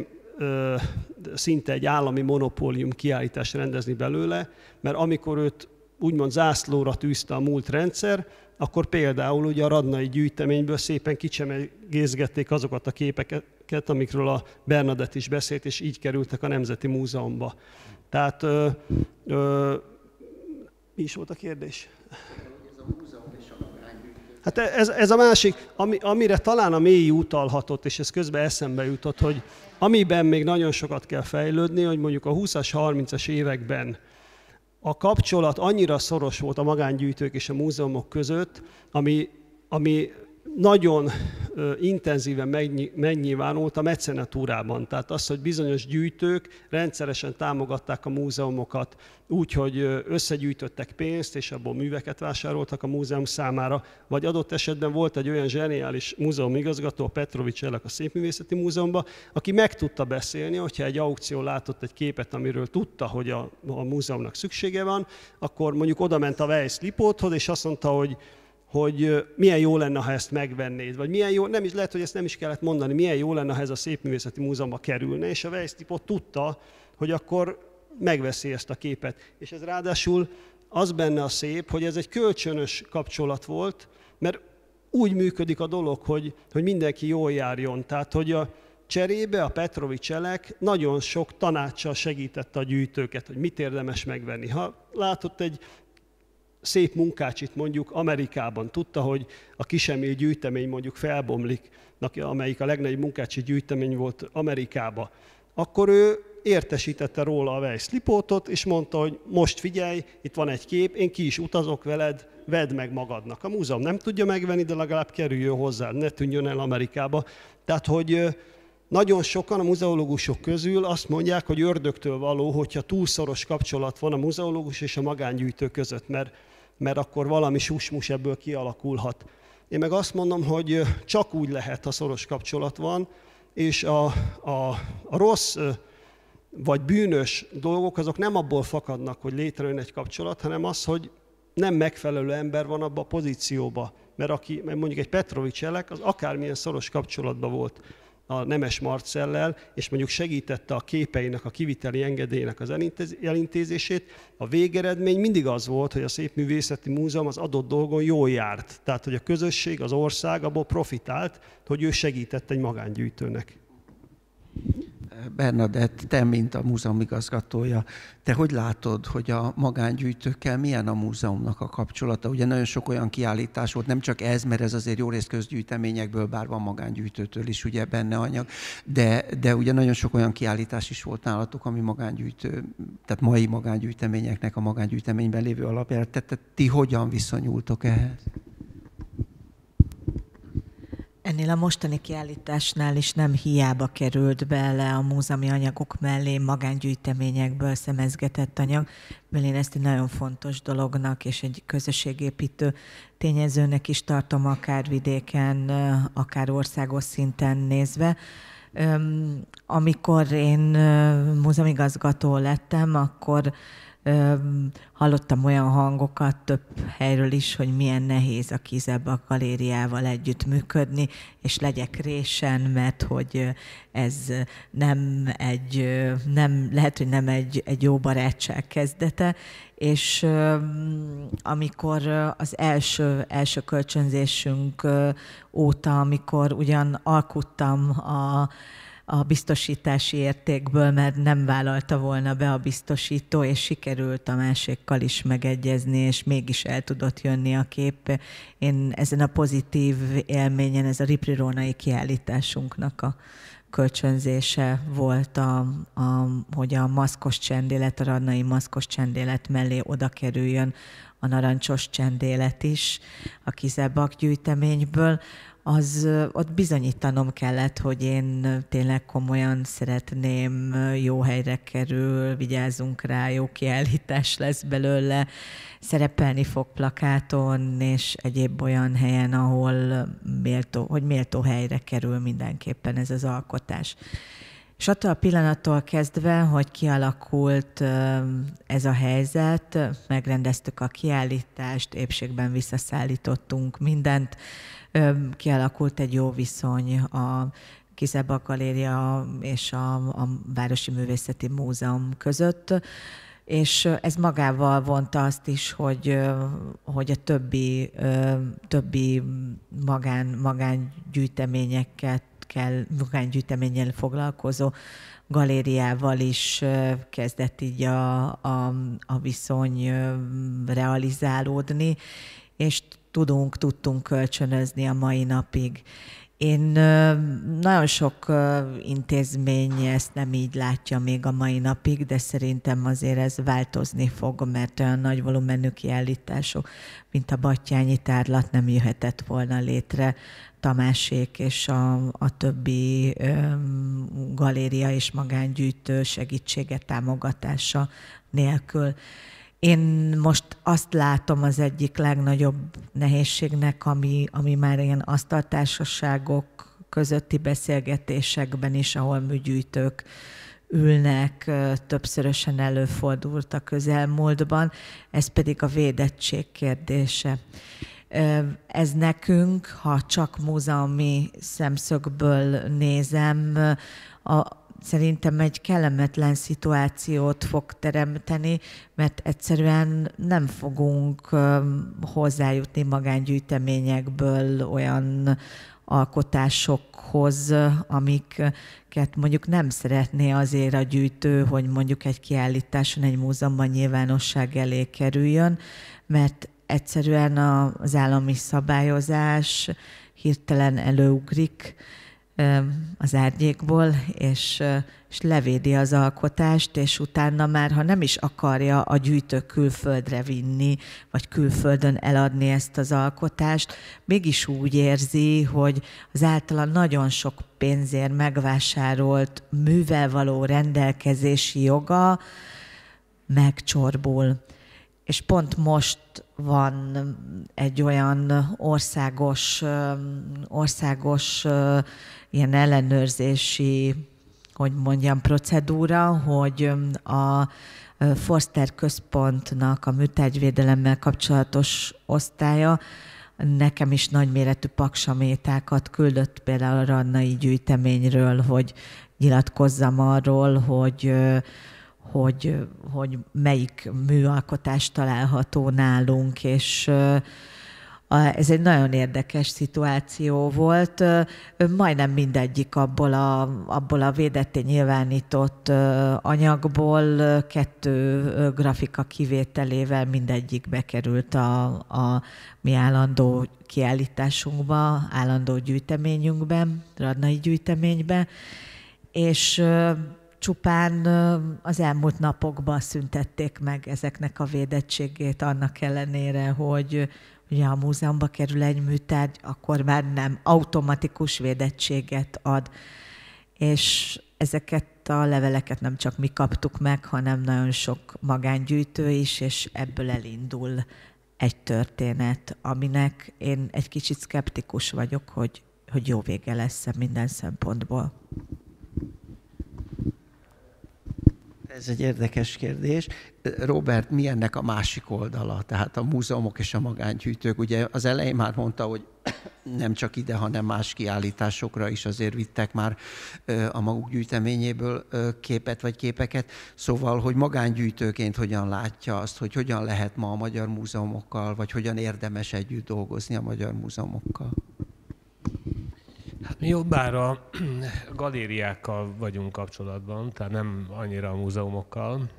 szinte egy állami monopólium kiállítást rendezni belőle, mert amikor őt úgymond zászlóra tűzte a múlt rendszer, akkor például ugye a radnai gyűjteményből szépen kicsemegézgették azokat a képeket, amikről a Bernadett is beszélt, és így kerültek a Nemzeti Múzeumba. Tehát mi is volt a kérdés? Hát ez a másik, amire talán a Mély utalhatott, és ez közben eszembe jutott, hogy amiben még nagyon sokat kell fejlődni, hogy mondjuk a 20-as, 30-as években a kapcsolat annyira szoros volt a magángyűjtők és a múzeumok között, ami nagyon intenzíven megnyilvánult a mecenatúrában. Tehát az, hogy bizonyos gyűjtők rendszeresen támogatták a múzeumokat úgy, hogy összegyűjtöttek pénzt, és abból műveket vásároltak a múzeum számára, vagy adott esetben volt egy olyan zseniális múzeumigazgató, a Petrovics Elek a Szépművészeti Múzeumban, aki meg tudta beszélni, hogyha egy aukción látott egy képet, amiről tudta, hogy a múzeumnak szüksége van, akkor mondjuk odament a Weiss Lipóthoz, és azt mondta, hogy milyen jó lenne, ha ezt megvennéd, vagy milyen jó, nem is lehet, hogy ezt nem is kellett mondani, milyen jó lenne, ha ez a Szépművészeti Múzeumba kerülne, és a Weiss Lipót tudta, hogy akkor megveszi ezt a képet. És ez ráadásul az benne a szép, hogy ez egy kölcsönös kapcsolat volt, mert úgy működik a dolog, hogy mindenki jól járjon. Tehát, hogy a cserébe a Petrovics Elek nagyon sok tanácssal segítette a gyűjtőket, hogy mit érdemes megvenni. Ha látott egy szép munkácsit mondjuk Amerikában, tudta, hogy a Kis-Emil gyűjtemény mondjuk felbomlik, amelyik a legnagyobb munkácsi gyűjtemény volt Amerikában, akkor ő értesítette róla a Weiss Lipótot, és mondta, hogy most figyelj, itt van egy kép, én ki is utazok veled, vedd meg magadnak. A múzeum nem tudja megvenni, de legalább kerüljön hozzá, ne tűnjön el Amerikába. Tehát, hogy nagyon sokan a muzeológusok közül azt mondják, hogy ördögtől való, hogyha túlszoros kapcsolat van a muzeológus és a magángyűjtő között, mert akkor valami susmus ebből kialakulhat. Én meg azt mondom, hogy csak úgy lehet, ha szoros kapcsolat van, és a rossz vagy bűnös dolgok azok nem abból fakadnak, hogy létrejön egy kapcsolat, hanem az, hogy nem megfelelő ember van abban a pozícióban. Mert mondjuk egy Petrovics Elek, az akármilyen szoros kapcsolatban volt a Nemes Marcellel, és mondjuk segítette a képeinek, a kiviteli engedélynek az elintézését, a végeredmény mindig az volt, hogy a Szépművészeti Múzeum az adott dolgon jól járt. Tehát, hogy a közösség, az ország abból profitált, hogy ő segített egy magángyűjtőnek. Bernadett, te, mint a múzeum igazgatója, te hogy látod, hogy a magángyűjtőkkel milyen a múzeumnak a kapcsolata? Ugye nagyon sok olyan kiállítás volt, nem csak ez, mert ez azért jó rész közgyűjteményekből, bár van magángyűjtőtől is ugye benne anyag, de ugye nagyon sok olyan kiállítás is volt nálatok, ami magángyűjtő, tehát mai magángyűjteményeknek a magángyűjteményben lévő alapjára. Tehát ti hogyan viszonyultok ehhez? Ennél a mostani kiállításnál is nem hiába került bele a múzeumi anyagok mellé magángyűjteményekből szemezgetett anyag, mert én ezt egy nagyon fontos dolognak és egy közösségépítő tényezőnek is tartom, akár vidéken, akár országos szinten nézve. Amikor én múzeumigazgató lettem, akkor hallottam olyan hangokat több helyről is, hogy milyen nehéz a Kizebak galériával együttműködni, és legyek résen, mert hogy ez lehet, hogy nem egy jó barátság kezdete, és amikor az első kölcsönzésünk óta, amikor ugyan alkuttam a biztosítási értékből, mert nem vállalta volna be a biztosító, és sikerült a másikkal is megegyezni, és mégis el tudott jönni a kép. Én ezen a pozitív élményen, ez a riprirónai kiállításunknak a kölcsönzése volt, hogy a maszkos csendélet, a radnai maszkos csendélet mellé oda kerüljön a narancsos csendélet is a Kizebak gyűjteményből. Ott bizonyítanom kellett, hogy én tényleg komolyan szeretném, jó helyre kerül, vigyázzunk rá, jó kiállítás lesz belőle, szerepelni fog plakáton, és egyéb olyan helyen, ahol méltó helyre kerül mindenképpen ez az alkotás. És attól a pillanattól kezdve, hogy kialakult ez a helyzet, megrendeztük a kiállítást, épségben visszaszállítottunk mindent, kialakult egy jó viszony a Kizebak Galéria és a Városi Művészeti Múzeum között, és ez magával vonta azt is, hogy a többi magángyűjteménnyel foglalkozó galériával is kezdett így a viszony realizálódni, és tudtunk kölcsönözni a mai napig. Én nagyon sok intézmény ezt nem így látja még a mai napig, de szerintem azért ez változni fog, mert olyan nagy volumenű kiállítások, mint a Batthyány tárlat nem jöhetett volna létre Tamásék és a többi galéria és magángyűjtő segítsége, támogatása nélkül. Én most azt látom az egyik legnagyobb nehézségnek, ami már ilyen asztaltársaságok közötti beszélgetésekben is, ahol műgyűjtők ülnek, többszörösen előfordult a közelmúltban, ez pedig a védettség kérdése. Ez nekünk, ha csak múzeumi szemszögből nézem, szerintem egy kellemetlen szituációt fog teremteni, mert egyszerűen nem fogunk hozzájutni magángyűjteményekből olyan alkotásokhoz, amiket mondjuk nem szeretné azért a gyűjtő, hogy mondjuk egy kiállításon, egy múzeumban nyilvánosság elé kerüljön, mert egyszerűen az állami szabályozás hirtelen előugrik az árnyékból, és levédi az alkotást, és utána már, ha nem is akarja a gyűjtő külföldre vinni, vagy külföldön eladni ezt az alkotást, mégis úgy érzi, hogy az általa nagyon sok pénzért megvásárolt művel való rendelkezési joga megcsorbul. És pont most van egy olyan országos ilyen ellenőrzési, hogy mondjam, procedúra, hogy a Forster Központnak a műtárgyvédelemmel kapcsolatos osztálya nekem is nagyméretű paksamétákat küldött például a Radnai gyűjteményről, hogy nyilatkozzam arról, hogy melyik műalkotás található nálunk, és ez egy nagyon érdekes szituáció volt. Majdnem mindegyik abból a védetté nyilvánított anyagból 2 grafika kivételével mindegyik bekerült a mi állandó kiállításunkba, állandó gyűjteményünkben, Radnai gyűjteménybe, és csupán az elmúlt napokban szüntették meg ezeknek a védettségét, annak ellenére, hogy ugye a múzeumba kerül egy műtárgy, akkor már nem automatikus védettséget ad. És ezeket a leveleket nem csak mi kaptuk meg, hanem nagyon sok magángyűjtő is, és ebből elindul egy történet, aminek én egy kicsit szkeptikus vagyok, hogy jó vége lesz minden szempontból. Ez egy érdekes kérdés. Robert, mi ennek a másik oldala? Tehát a múzeumok és a magángyűjtők. Ugye az elején már mondta, hogy nem csak ide, hanem más kiállításokra is azért vittek már a maguk gyűjteményéből képet vagy képeket. Szóval, hogy magángyűjtőként hogyan látja azt, hogy hogyan lehet ma a magyar múzeumokkal, vagy hogyan érdemes együtt dolgozni a magyar múzeumokkal? Hát mi jobbára a galériákkal vagyunk kapcsolatban, tehát nem annyira a múzeumokkal.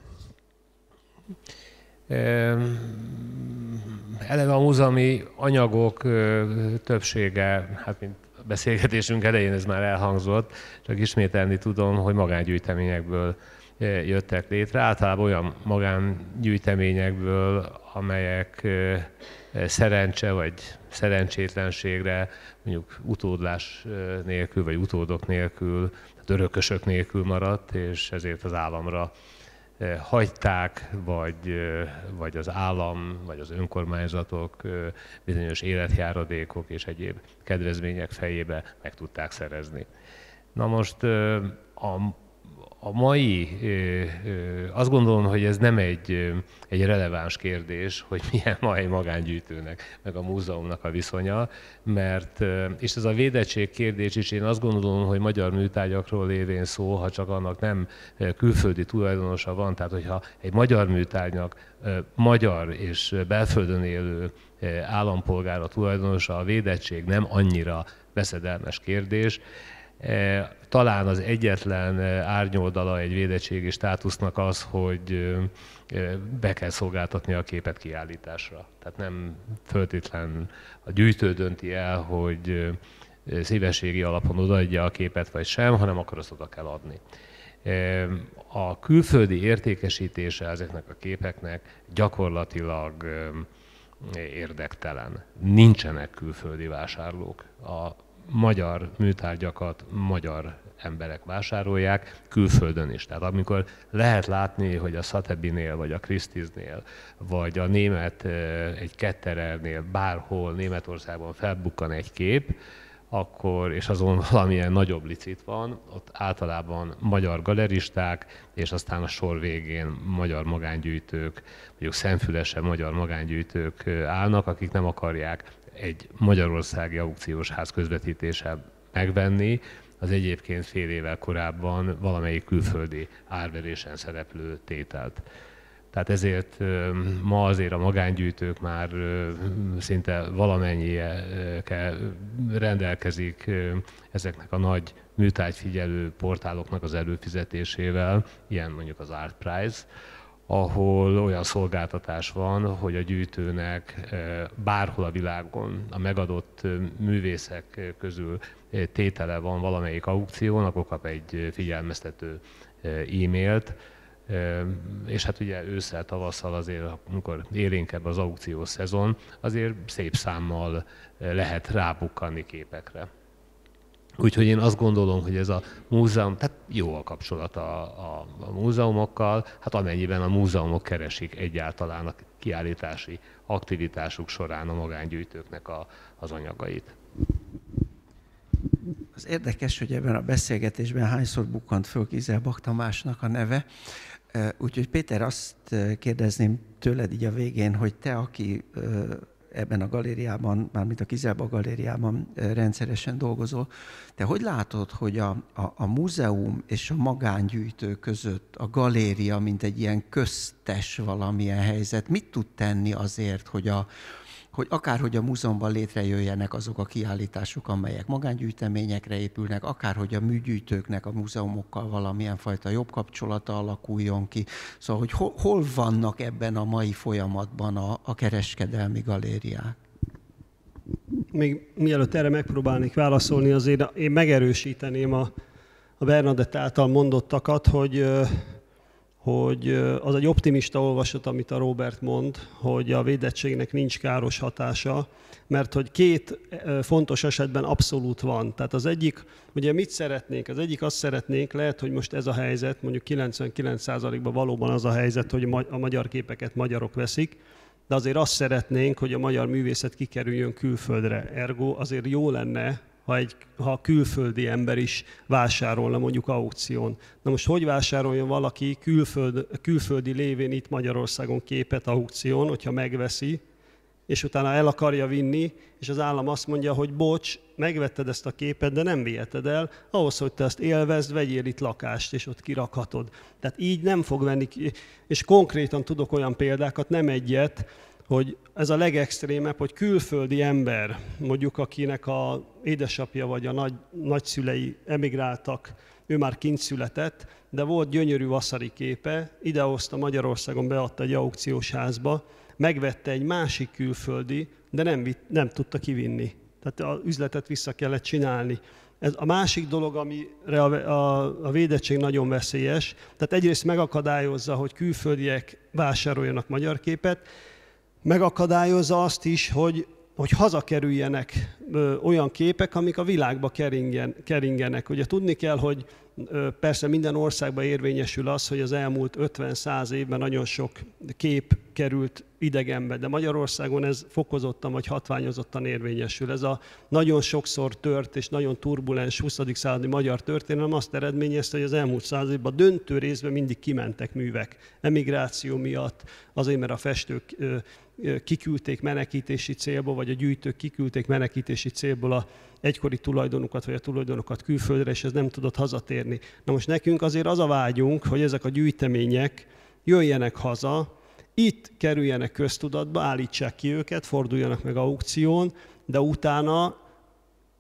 Eleve a múzeumi anyagok többsége, hát mint a beszélgetésünk elején ez már elhangzott, csak ismételni tudom, hogy magángyűjteményekből jöttek létre. Általában olyan magángyűjteményekből, amelyek szerencse vagy szerencsétlenségre, mondjuk utódlás nélkül, vagy utódok nélkül, örökösök nélkül maradt, és ezért az államra hagyták, vagy az állam, vagy az önkormányzatok bizonyos életjáradékok és egyéb kedvezmények fejébe meg tudták szerezni. Na most a mai, azt gondolom, hogy ez nem egy releváns kérdés, hogy milyen ma egy magángyűjtőnek, meg a múzeumnak a viszonya, mert, és ez a védettség kérdés is, én azt gondolom, hogy magyar műtárgyakról lévén szó, ha csak annak nem külföldi tulajdonosa van, tehát hogyha egy magyar műtárgynak magyar és belföldön élő állampolgára tulajdonosa, a védettség nem annyira veszedelmes kérdés. Talán az egyetlen árnyoldala egy védettségi státusznak az, hogy be kell szolgáltatni a képet kiállításra. Tehát nem feltétlen a gyűjtő dönti el, hogy szívességi alapon odaadja a képet vagy sem, hanem akkor azt oda kell adni. A külföldi értékesítése ezeknek a képeknek gyakorlatilag érdektelen. Nincsenek külföldi vásárlók. A magyar műtárgyakat magyar emberek vásárolják, külföldön is. Tehát amikor lehet látni, hogy a Sotheby's-nél, vagy a Christie's-nél, vagy a német egy Ketterernél, bárhol Németországban felbukkan egy kép, akkor, és azon valamilyen nagyobb licit van, ott általában magyar galeristák, és aztán a sor végén magyar magángyűjtők, mondjuk szemfülesen magyar magángyűjtők állnak, akik nem akarják egy magyarországi aukciós ház közvetítéssel megvenni az egyébként fél évvel korábban valamelyik külföldi árverésen szereplő tételt. Tehát ezért ma azért a magángyűjtők már szinte valamennyie rendelkezik ezeknek a nagy műtárgyfigyelő portáloknak az előfizetésével, ilyen mondjuk az ArtPrize, ahol olyan szolgáltatás van, hogy a gyűjtőnek bárhol a világon a megadott művészek közül tétele van valamelyik aukción, akkor kap egy figyelmeztető e-mailt, és hát ugye ősszel, tavasszal azért, amikor élénkebb az aukciós szezon, azért szép számmal lehet rábukkanni képekre. Úgyhogy én azt gondolom, hogy ez a múzeum, tehát jó a kapcsolat a múzeumokkal, hát amennyiben a múzeumok keresik egyáltalán a kiállítási aktivitásuk során a magángyűjtőknek az anyagait. Az érdekes, hogy ebben a beszélgetésben hányszor bukkant föl Giselbach Tamásnak a neve. Úgyhogy Péter, azt kérdezném tőled így a végén, hogy te, aki ebben a galériában, mármint a Giselbach galériában rendszeresen dolgozol, te hogy látod, hogy a múzeum és a magángyűjtő között a galéria, mint egy ilyen köztes valamilyen helyzet, mit tud tenni azért, hogy akárhogy a múzeumban létrejöjjenek azok a kiállítások, amelyek magángyűjteményekre épülnek, akárhogy a műgyűjtőknek a múzeumokkal valamilyen fajta jobb kapcsolata alakuljon ki. Szóval, hogy hol vannak ebben a mai folyamatban a kereskedelmi galériák? Még mielőtt erre megpróbálnék válaszolni, azért én megerősíteném a Bernadett által mondottakat, hogy az egy optimista olvasat, amit a Robert mond, hogy a védettségnek nincs káros hatása, mert hogy két fontos esetben abszolút van. Tehát az egyik, ugye mit szeretnénk? Az egyik azt szeretnénk, lehet, hogy most ez a helyzet, mondjuk 99%-ban valóban az a helyzet, hogy a magyar képeket magyarok veszik, de azért azt szeretnénk, hogy a magyar művészet kikerüljön külföldre. Ergo azért jó lenne, ha a külföldi ember is vásárolna mondjuk aukción. Na most hogy vásároljon valaki külföldi lévén itt Magyarországon képet aukción, hogyha megveszi, és utána el akarja vinni, és az állam azt mondja, hogy bocs, megvetted ezt a képet, de nem viheted el, ahhoz, hogy te ezt élvezd, vegyél itt lakást, és ott kirakhatod. Tehát így nem fog venni, és konkrétan tudok olyan példákat, nem egyet, hogy ez a legextrémebb, hogy külföldi ember, mondjuk akinek a édesapja vagy a nagyszülei emigráltak, ő már kint született, de volt gyönyörű Vasari képe, idehozta Magyarországon, beadta egy aukciós házba, megvette egy másik külföldi, de nem tudta kivinni. Tehát az üzletet vissza kellett csinálni. Ez a másik dolog, amire a védettség nagyon veszélyes, tehát egyrészt megakadályozza, hogy külföldiek vásároljanak magyar képet, megakadályozza azt is, hogy hazakerüljenek olyan képek, amik a világba keringenek. Ugye tudni kell, hogy persze minden országban érvényesül az, hogy az elmúlt 50-100 évben nagyon sok kép került idegenbe, de Magyarországon ez fokozottan vagy hatványozottan érvényesül. Ez a nagyon sokszor tört és nagyon turbulens 20. századi magyar történelem azt eredményezte, hogy az elmúlt 100 évben döntő részben mindig kimentek művek. Emigráció miatt, azért mert a festők kiküldték menekítési célból, vagy a gyűjtők kiküldték menekítési célból a egykori tulajdonukat, vagy a tulajdonokat külföldre, és ez nem tudott hazatérni. Na most nekünk azért az a vágyunk, hogy ezek a gyűjtemények jöjjenek haza, itt kerüljenek köztudatba, állítsák ki őket, forduljanak meg aukción, de utána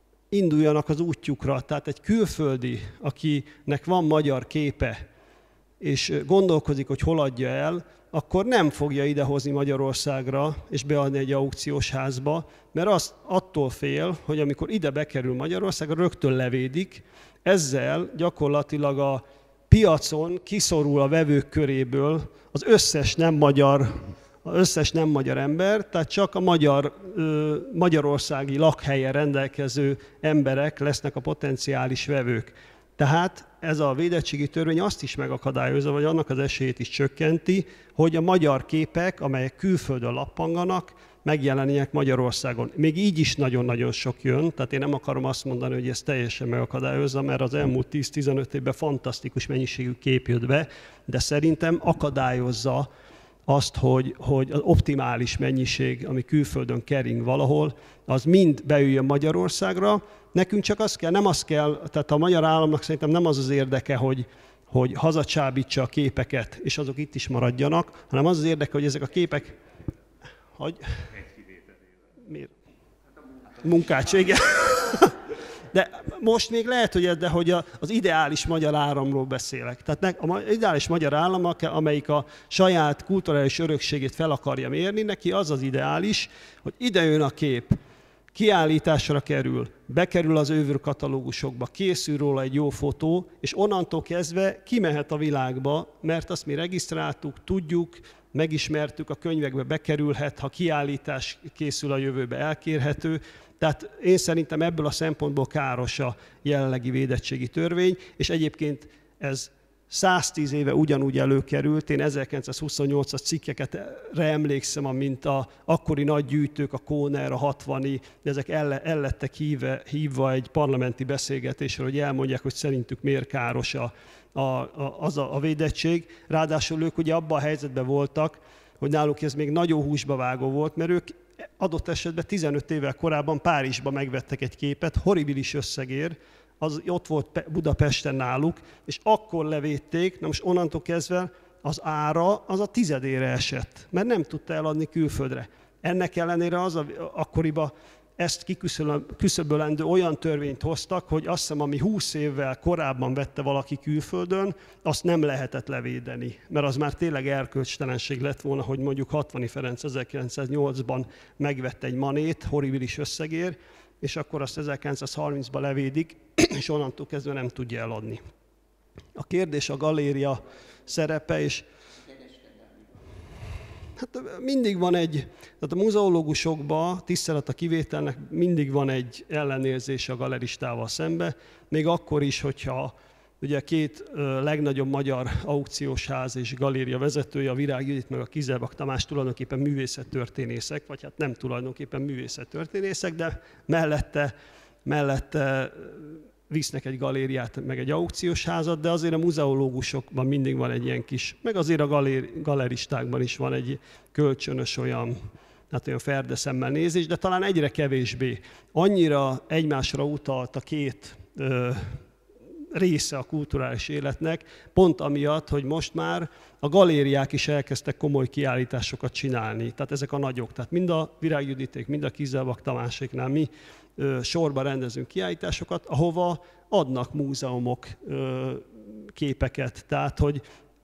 induljanak az útjukra. Tehát egy külföldi, akinek van magyar képe, és gondolkodik, hogy hol adja el, akkor nem fogja idehozni Magyarországra és beadni egy aukciós házba, mert attól fél, hogy amikor ide bekerül Magyarországra, rögtön levédik, ezzel gyakorlatilag a piacon kiszorul a vevők köréből az összes nem magyar ember, tehát csak a magyarországi lakhelyen rendelkező emberek lesznek a potenciális vevők. Tehát ez a védettségi törvény azt is megakadályozza, vagy annak az esélyét is csökkenti, hogy a magyar képek, amelyek külföldön lappanganak, megjelenjenek Magyarországon. Még így is nagyon-nagyon sok jön, tehát én nem akarom azt mondani, hogy ez teljesen megakadályozza, mert az elmúlt 10-15 évben fantasztikus mennyiségű kép jött be, de szerintem akadályozza azt, hogy az optimális mennyiség, ami külföldön kering valahol, az mind beüljön Magyarországra. Nekünk csak az kell, nem az kell, tehát a magyar államnak szerintem nem az az érdeke, hogy hazacsábítsa a képeket, és azok itt is maradjanak, hanem az az érdeke, hogy ezek a képek... Miért? Munkács, igen. De most még lehet, hogy az ideális magyar államról beszélek. Tehát az ideális magyar állam, amelyik a saját kulturális örökségét fel akarja mérni, neki az az ideális, hogy ide jön a kép, kiállításra kerül, bekerül az őrkatalógusokba, készül róla egy jó fotó, és onnantól kezdve kimehet a világba, mert azt mi regisztráltuk, tudjuk, megismertük, a könyvekbe bekerülhet, ha kiállítás készül a jövőbe, elkérhető. Tehát én szerintem ebből a szempontból káros a jelenlegi védettségi törvény, és egyébként ez 110 éve ugyanúgy előkerült. Én 1928-as cikkekre emlékszem, amint az akkori nagy gyűjtők, a Kóner, a 60-i, ezek el lettek hívva egy parlamenti beszélgetésre, hogy elmondják, hogy szerintük miért káros a védettség. Ráadásul ők ugye abban a helyzetben voltak, hogy náluk ez még nagyon húsba vágó volt, mert ők adott esetben 15 évvel korábban Párizsban megvettek egy képet, horribilis összegért, az ott volt Budapesten náluk, és akkor levédték, na most onnantól kezdve az ára az a tizedére esett, mert nem tudta eladni külföldre. Ennek ellenére akkoriban ezt kiküszöbölendő olyan törvényt hoztak, hogy azt hiszem, ami 20 évvel korábban vette valaki külföldön, azt nem lehetett levédeni, mert az már tényleg erkölcstelenség lett volna, hogy mondjuk Hatvani Ferenc 1908-ban megvette egy manét horribilis összegért, és akkor azt 1930-ban levédik, és onnantól kezdve nem tudja eladni. A kérdés a galéria szerepe, és hát mindig van tehát a muzeológusokban, tisztelet a kivételnek, mindig van egy ellenérzés a galeristával szembe, még akkor is, hogyha ugye a két legnagyobb magyar aukciós ház és galéria vezetője, a Virág Judit meg a Kizelbak Tamás tulajdonképpen művészettörténészek, vagy hát nem tulajdonképpen művészettörténészek, de mellette visznek egy galériát, meg egy aukciós házat, de azért a muzeológusokban mindig van egy ilyen kis, meg azért a galeristákban is van egy kölcsönös olyan ferdeszemmel nézés, de talán egyre kevésbé. Annyira egymásra utalt a két része a kulturális életnek, pont amiatt, hogy most már a galériák is elkezdtek komoly kiállításokat csinálni. Tehát ezek a nagyok, tehát mind a Virág Juditék, mind a Kizelbak Tamáséknál mi sorba rendezünk kiállításokat, ahova adnak múzeumok képeket, tehát hogy,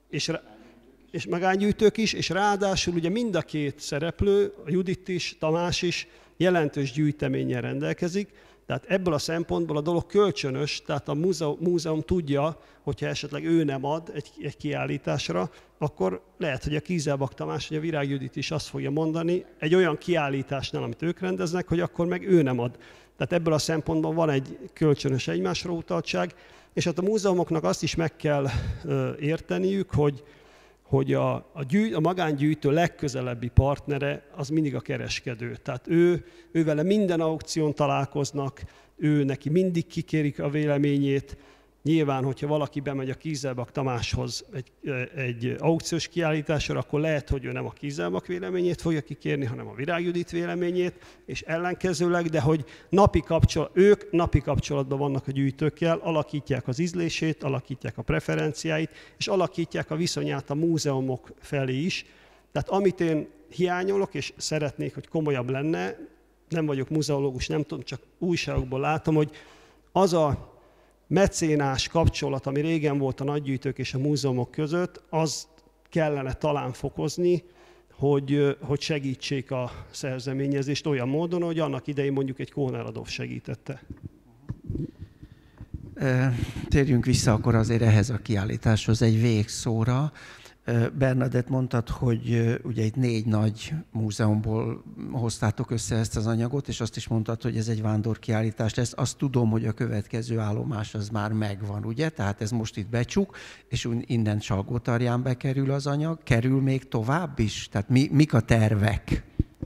és magángyűjtők is, és ráadásul ugye mind a két szereplő, a Judit is, Tamás is jelentős gyűjteménnyel rendelkezik, tehát ebből a szempontból a dolog kölcsönös, tehát a múzeum tudja, hogyha esetleg ő nem ad egy kiállításra, akkor lehet, hogy a Kizelbak Tamás vagy a Virág Judit is azt fogja mondani egy olyan kiállításnál, amit ők rendeznek, hogy akkor meg ő nem ad. Tehát ebből a szempontból van egy kölcsönös egymásra utaltság, és hát a múzeumoknak azt is meg kell érteniük, hogy a magángyűjtő legközelebbi partnere az mindig a kereskedő. Tehát ő vele minden aukción találkoznak, ő neki mindig kikérik a véleményét. Nyilván, hogyha valaki bemegy a Kizelbak Tamáshoz egy aukciós kiállításra, akkor lehet, hogy ő nem a Kizelbak véleményét fogja kikérni, hanem a Virág Judit véleményét, és ellenkezőleg, de hogy ők napi kapcsolatban vannak a gyűjtőkkel, alakítják az ízlését, alakítják a preferenciáit, és alakítják a viszonyát a múzeumok felé is. Tehát amit én hiányolok, és szeretnék, hogy komolyabb lenne, nem vagyok muzeológus, nem tudom, csak újságokból látom, hogy az a mecénás kapcsolat, ami régen volt a nagygyűjtők és a múzeumok között, az kellene talán fokozni, hogy segítsék a szerzeményezést olyan módon, hogy annak idején mondjuk egy Kohner-Adolf segítette. Térjünk vissza akkor azért ehhez a kiállításhoz egy végszóra. Bernadett, mondtad, hogy ugye itt 4 nagy múzeumból hoztátok össze ezt az anyagot, és azt is mondtad, hogy ez egy vándorkiállítás lesz. Azt tudom, hogy a következő állomás az már megvan, ugye? Tehát ez most itt becsuk, és innen Salgótarján bekerül az anyag. Kerül még tovább is? Tehát mik a tervek?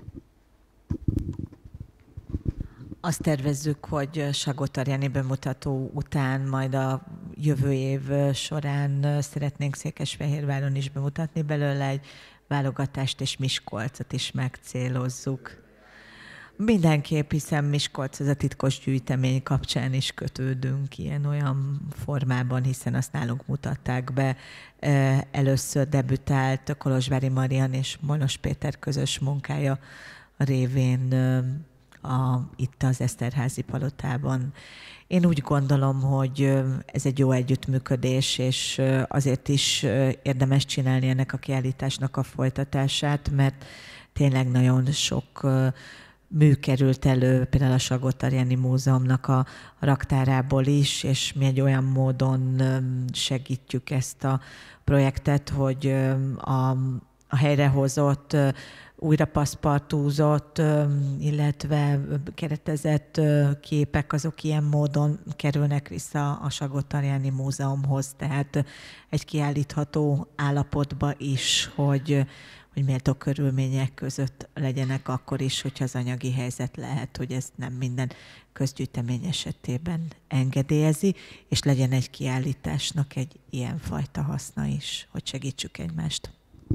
Azt tervezzük, hogy Salgótarjáni bemutató után majd a jövő év során szeretnénk Székesfehérváron is bemutatni belőle egy válogatást, és Miskolcot is megcélozzuk. Mindenképp, hiszen Miskolc az a titkos gyűjtemény kapcsán is kötődünk ilyen-olyan formában, hiszen azt nálunk mutatták be. Először debütált Kolozsvári Marian és Monos Péter közös munkája révén itt az Eszterházy palotában. Én úgy gondolom, hogy ez egy jó együttműködés, és azért is érdemes csinálni ennek a kiállításnak a folytatását, mert tényleg nagyon sok mű került elő, például a Salgótarjáni Múzeumnak a raktárából is, és mi egy olyan módon segítjük ezt a projektet, hogy a helyrehozott, újra paszpartúzott, illetve keretezett képek, azok ilyen módon kerülnek vissza a Salgótarjáni Múzeumhoz, tehát egy kiállítható állapotba is, hogy méltó körülmények között legyenek akkor is, hogyha az anyagi helyzet lehet, hogy ezt nem minden közgyűjtemény esetében engedélyezi, és legyen egy kiállításnak egy ilyenfajta haszna is, hogy segítsük egymást.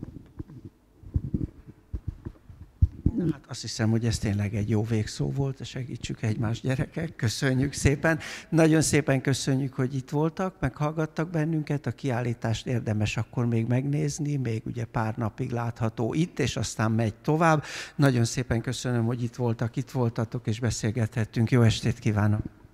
Hát azt hiszem, hogy ez tényleg egy jó végszó volt, segítsük egymást, gyerekek. Köszönjük szépen. Nagyon szépen köszönjük, hogy itt voltak, meghallgattak bennünket. A kiállítást érdemes akkor még megnézni, még ugye pár napig látható itt, és aztán megy tovább. Nagyon szépen köszönöm, hogy itt voltatok, és beszélgethettünk. Jó estét kívánok!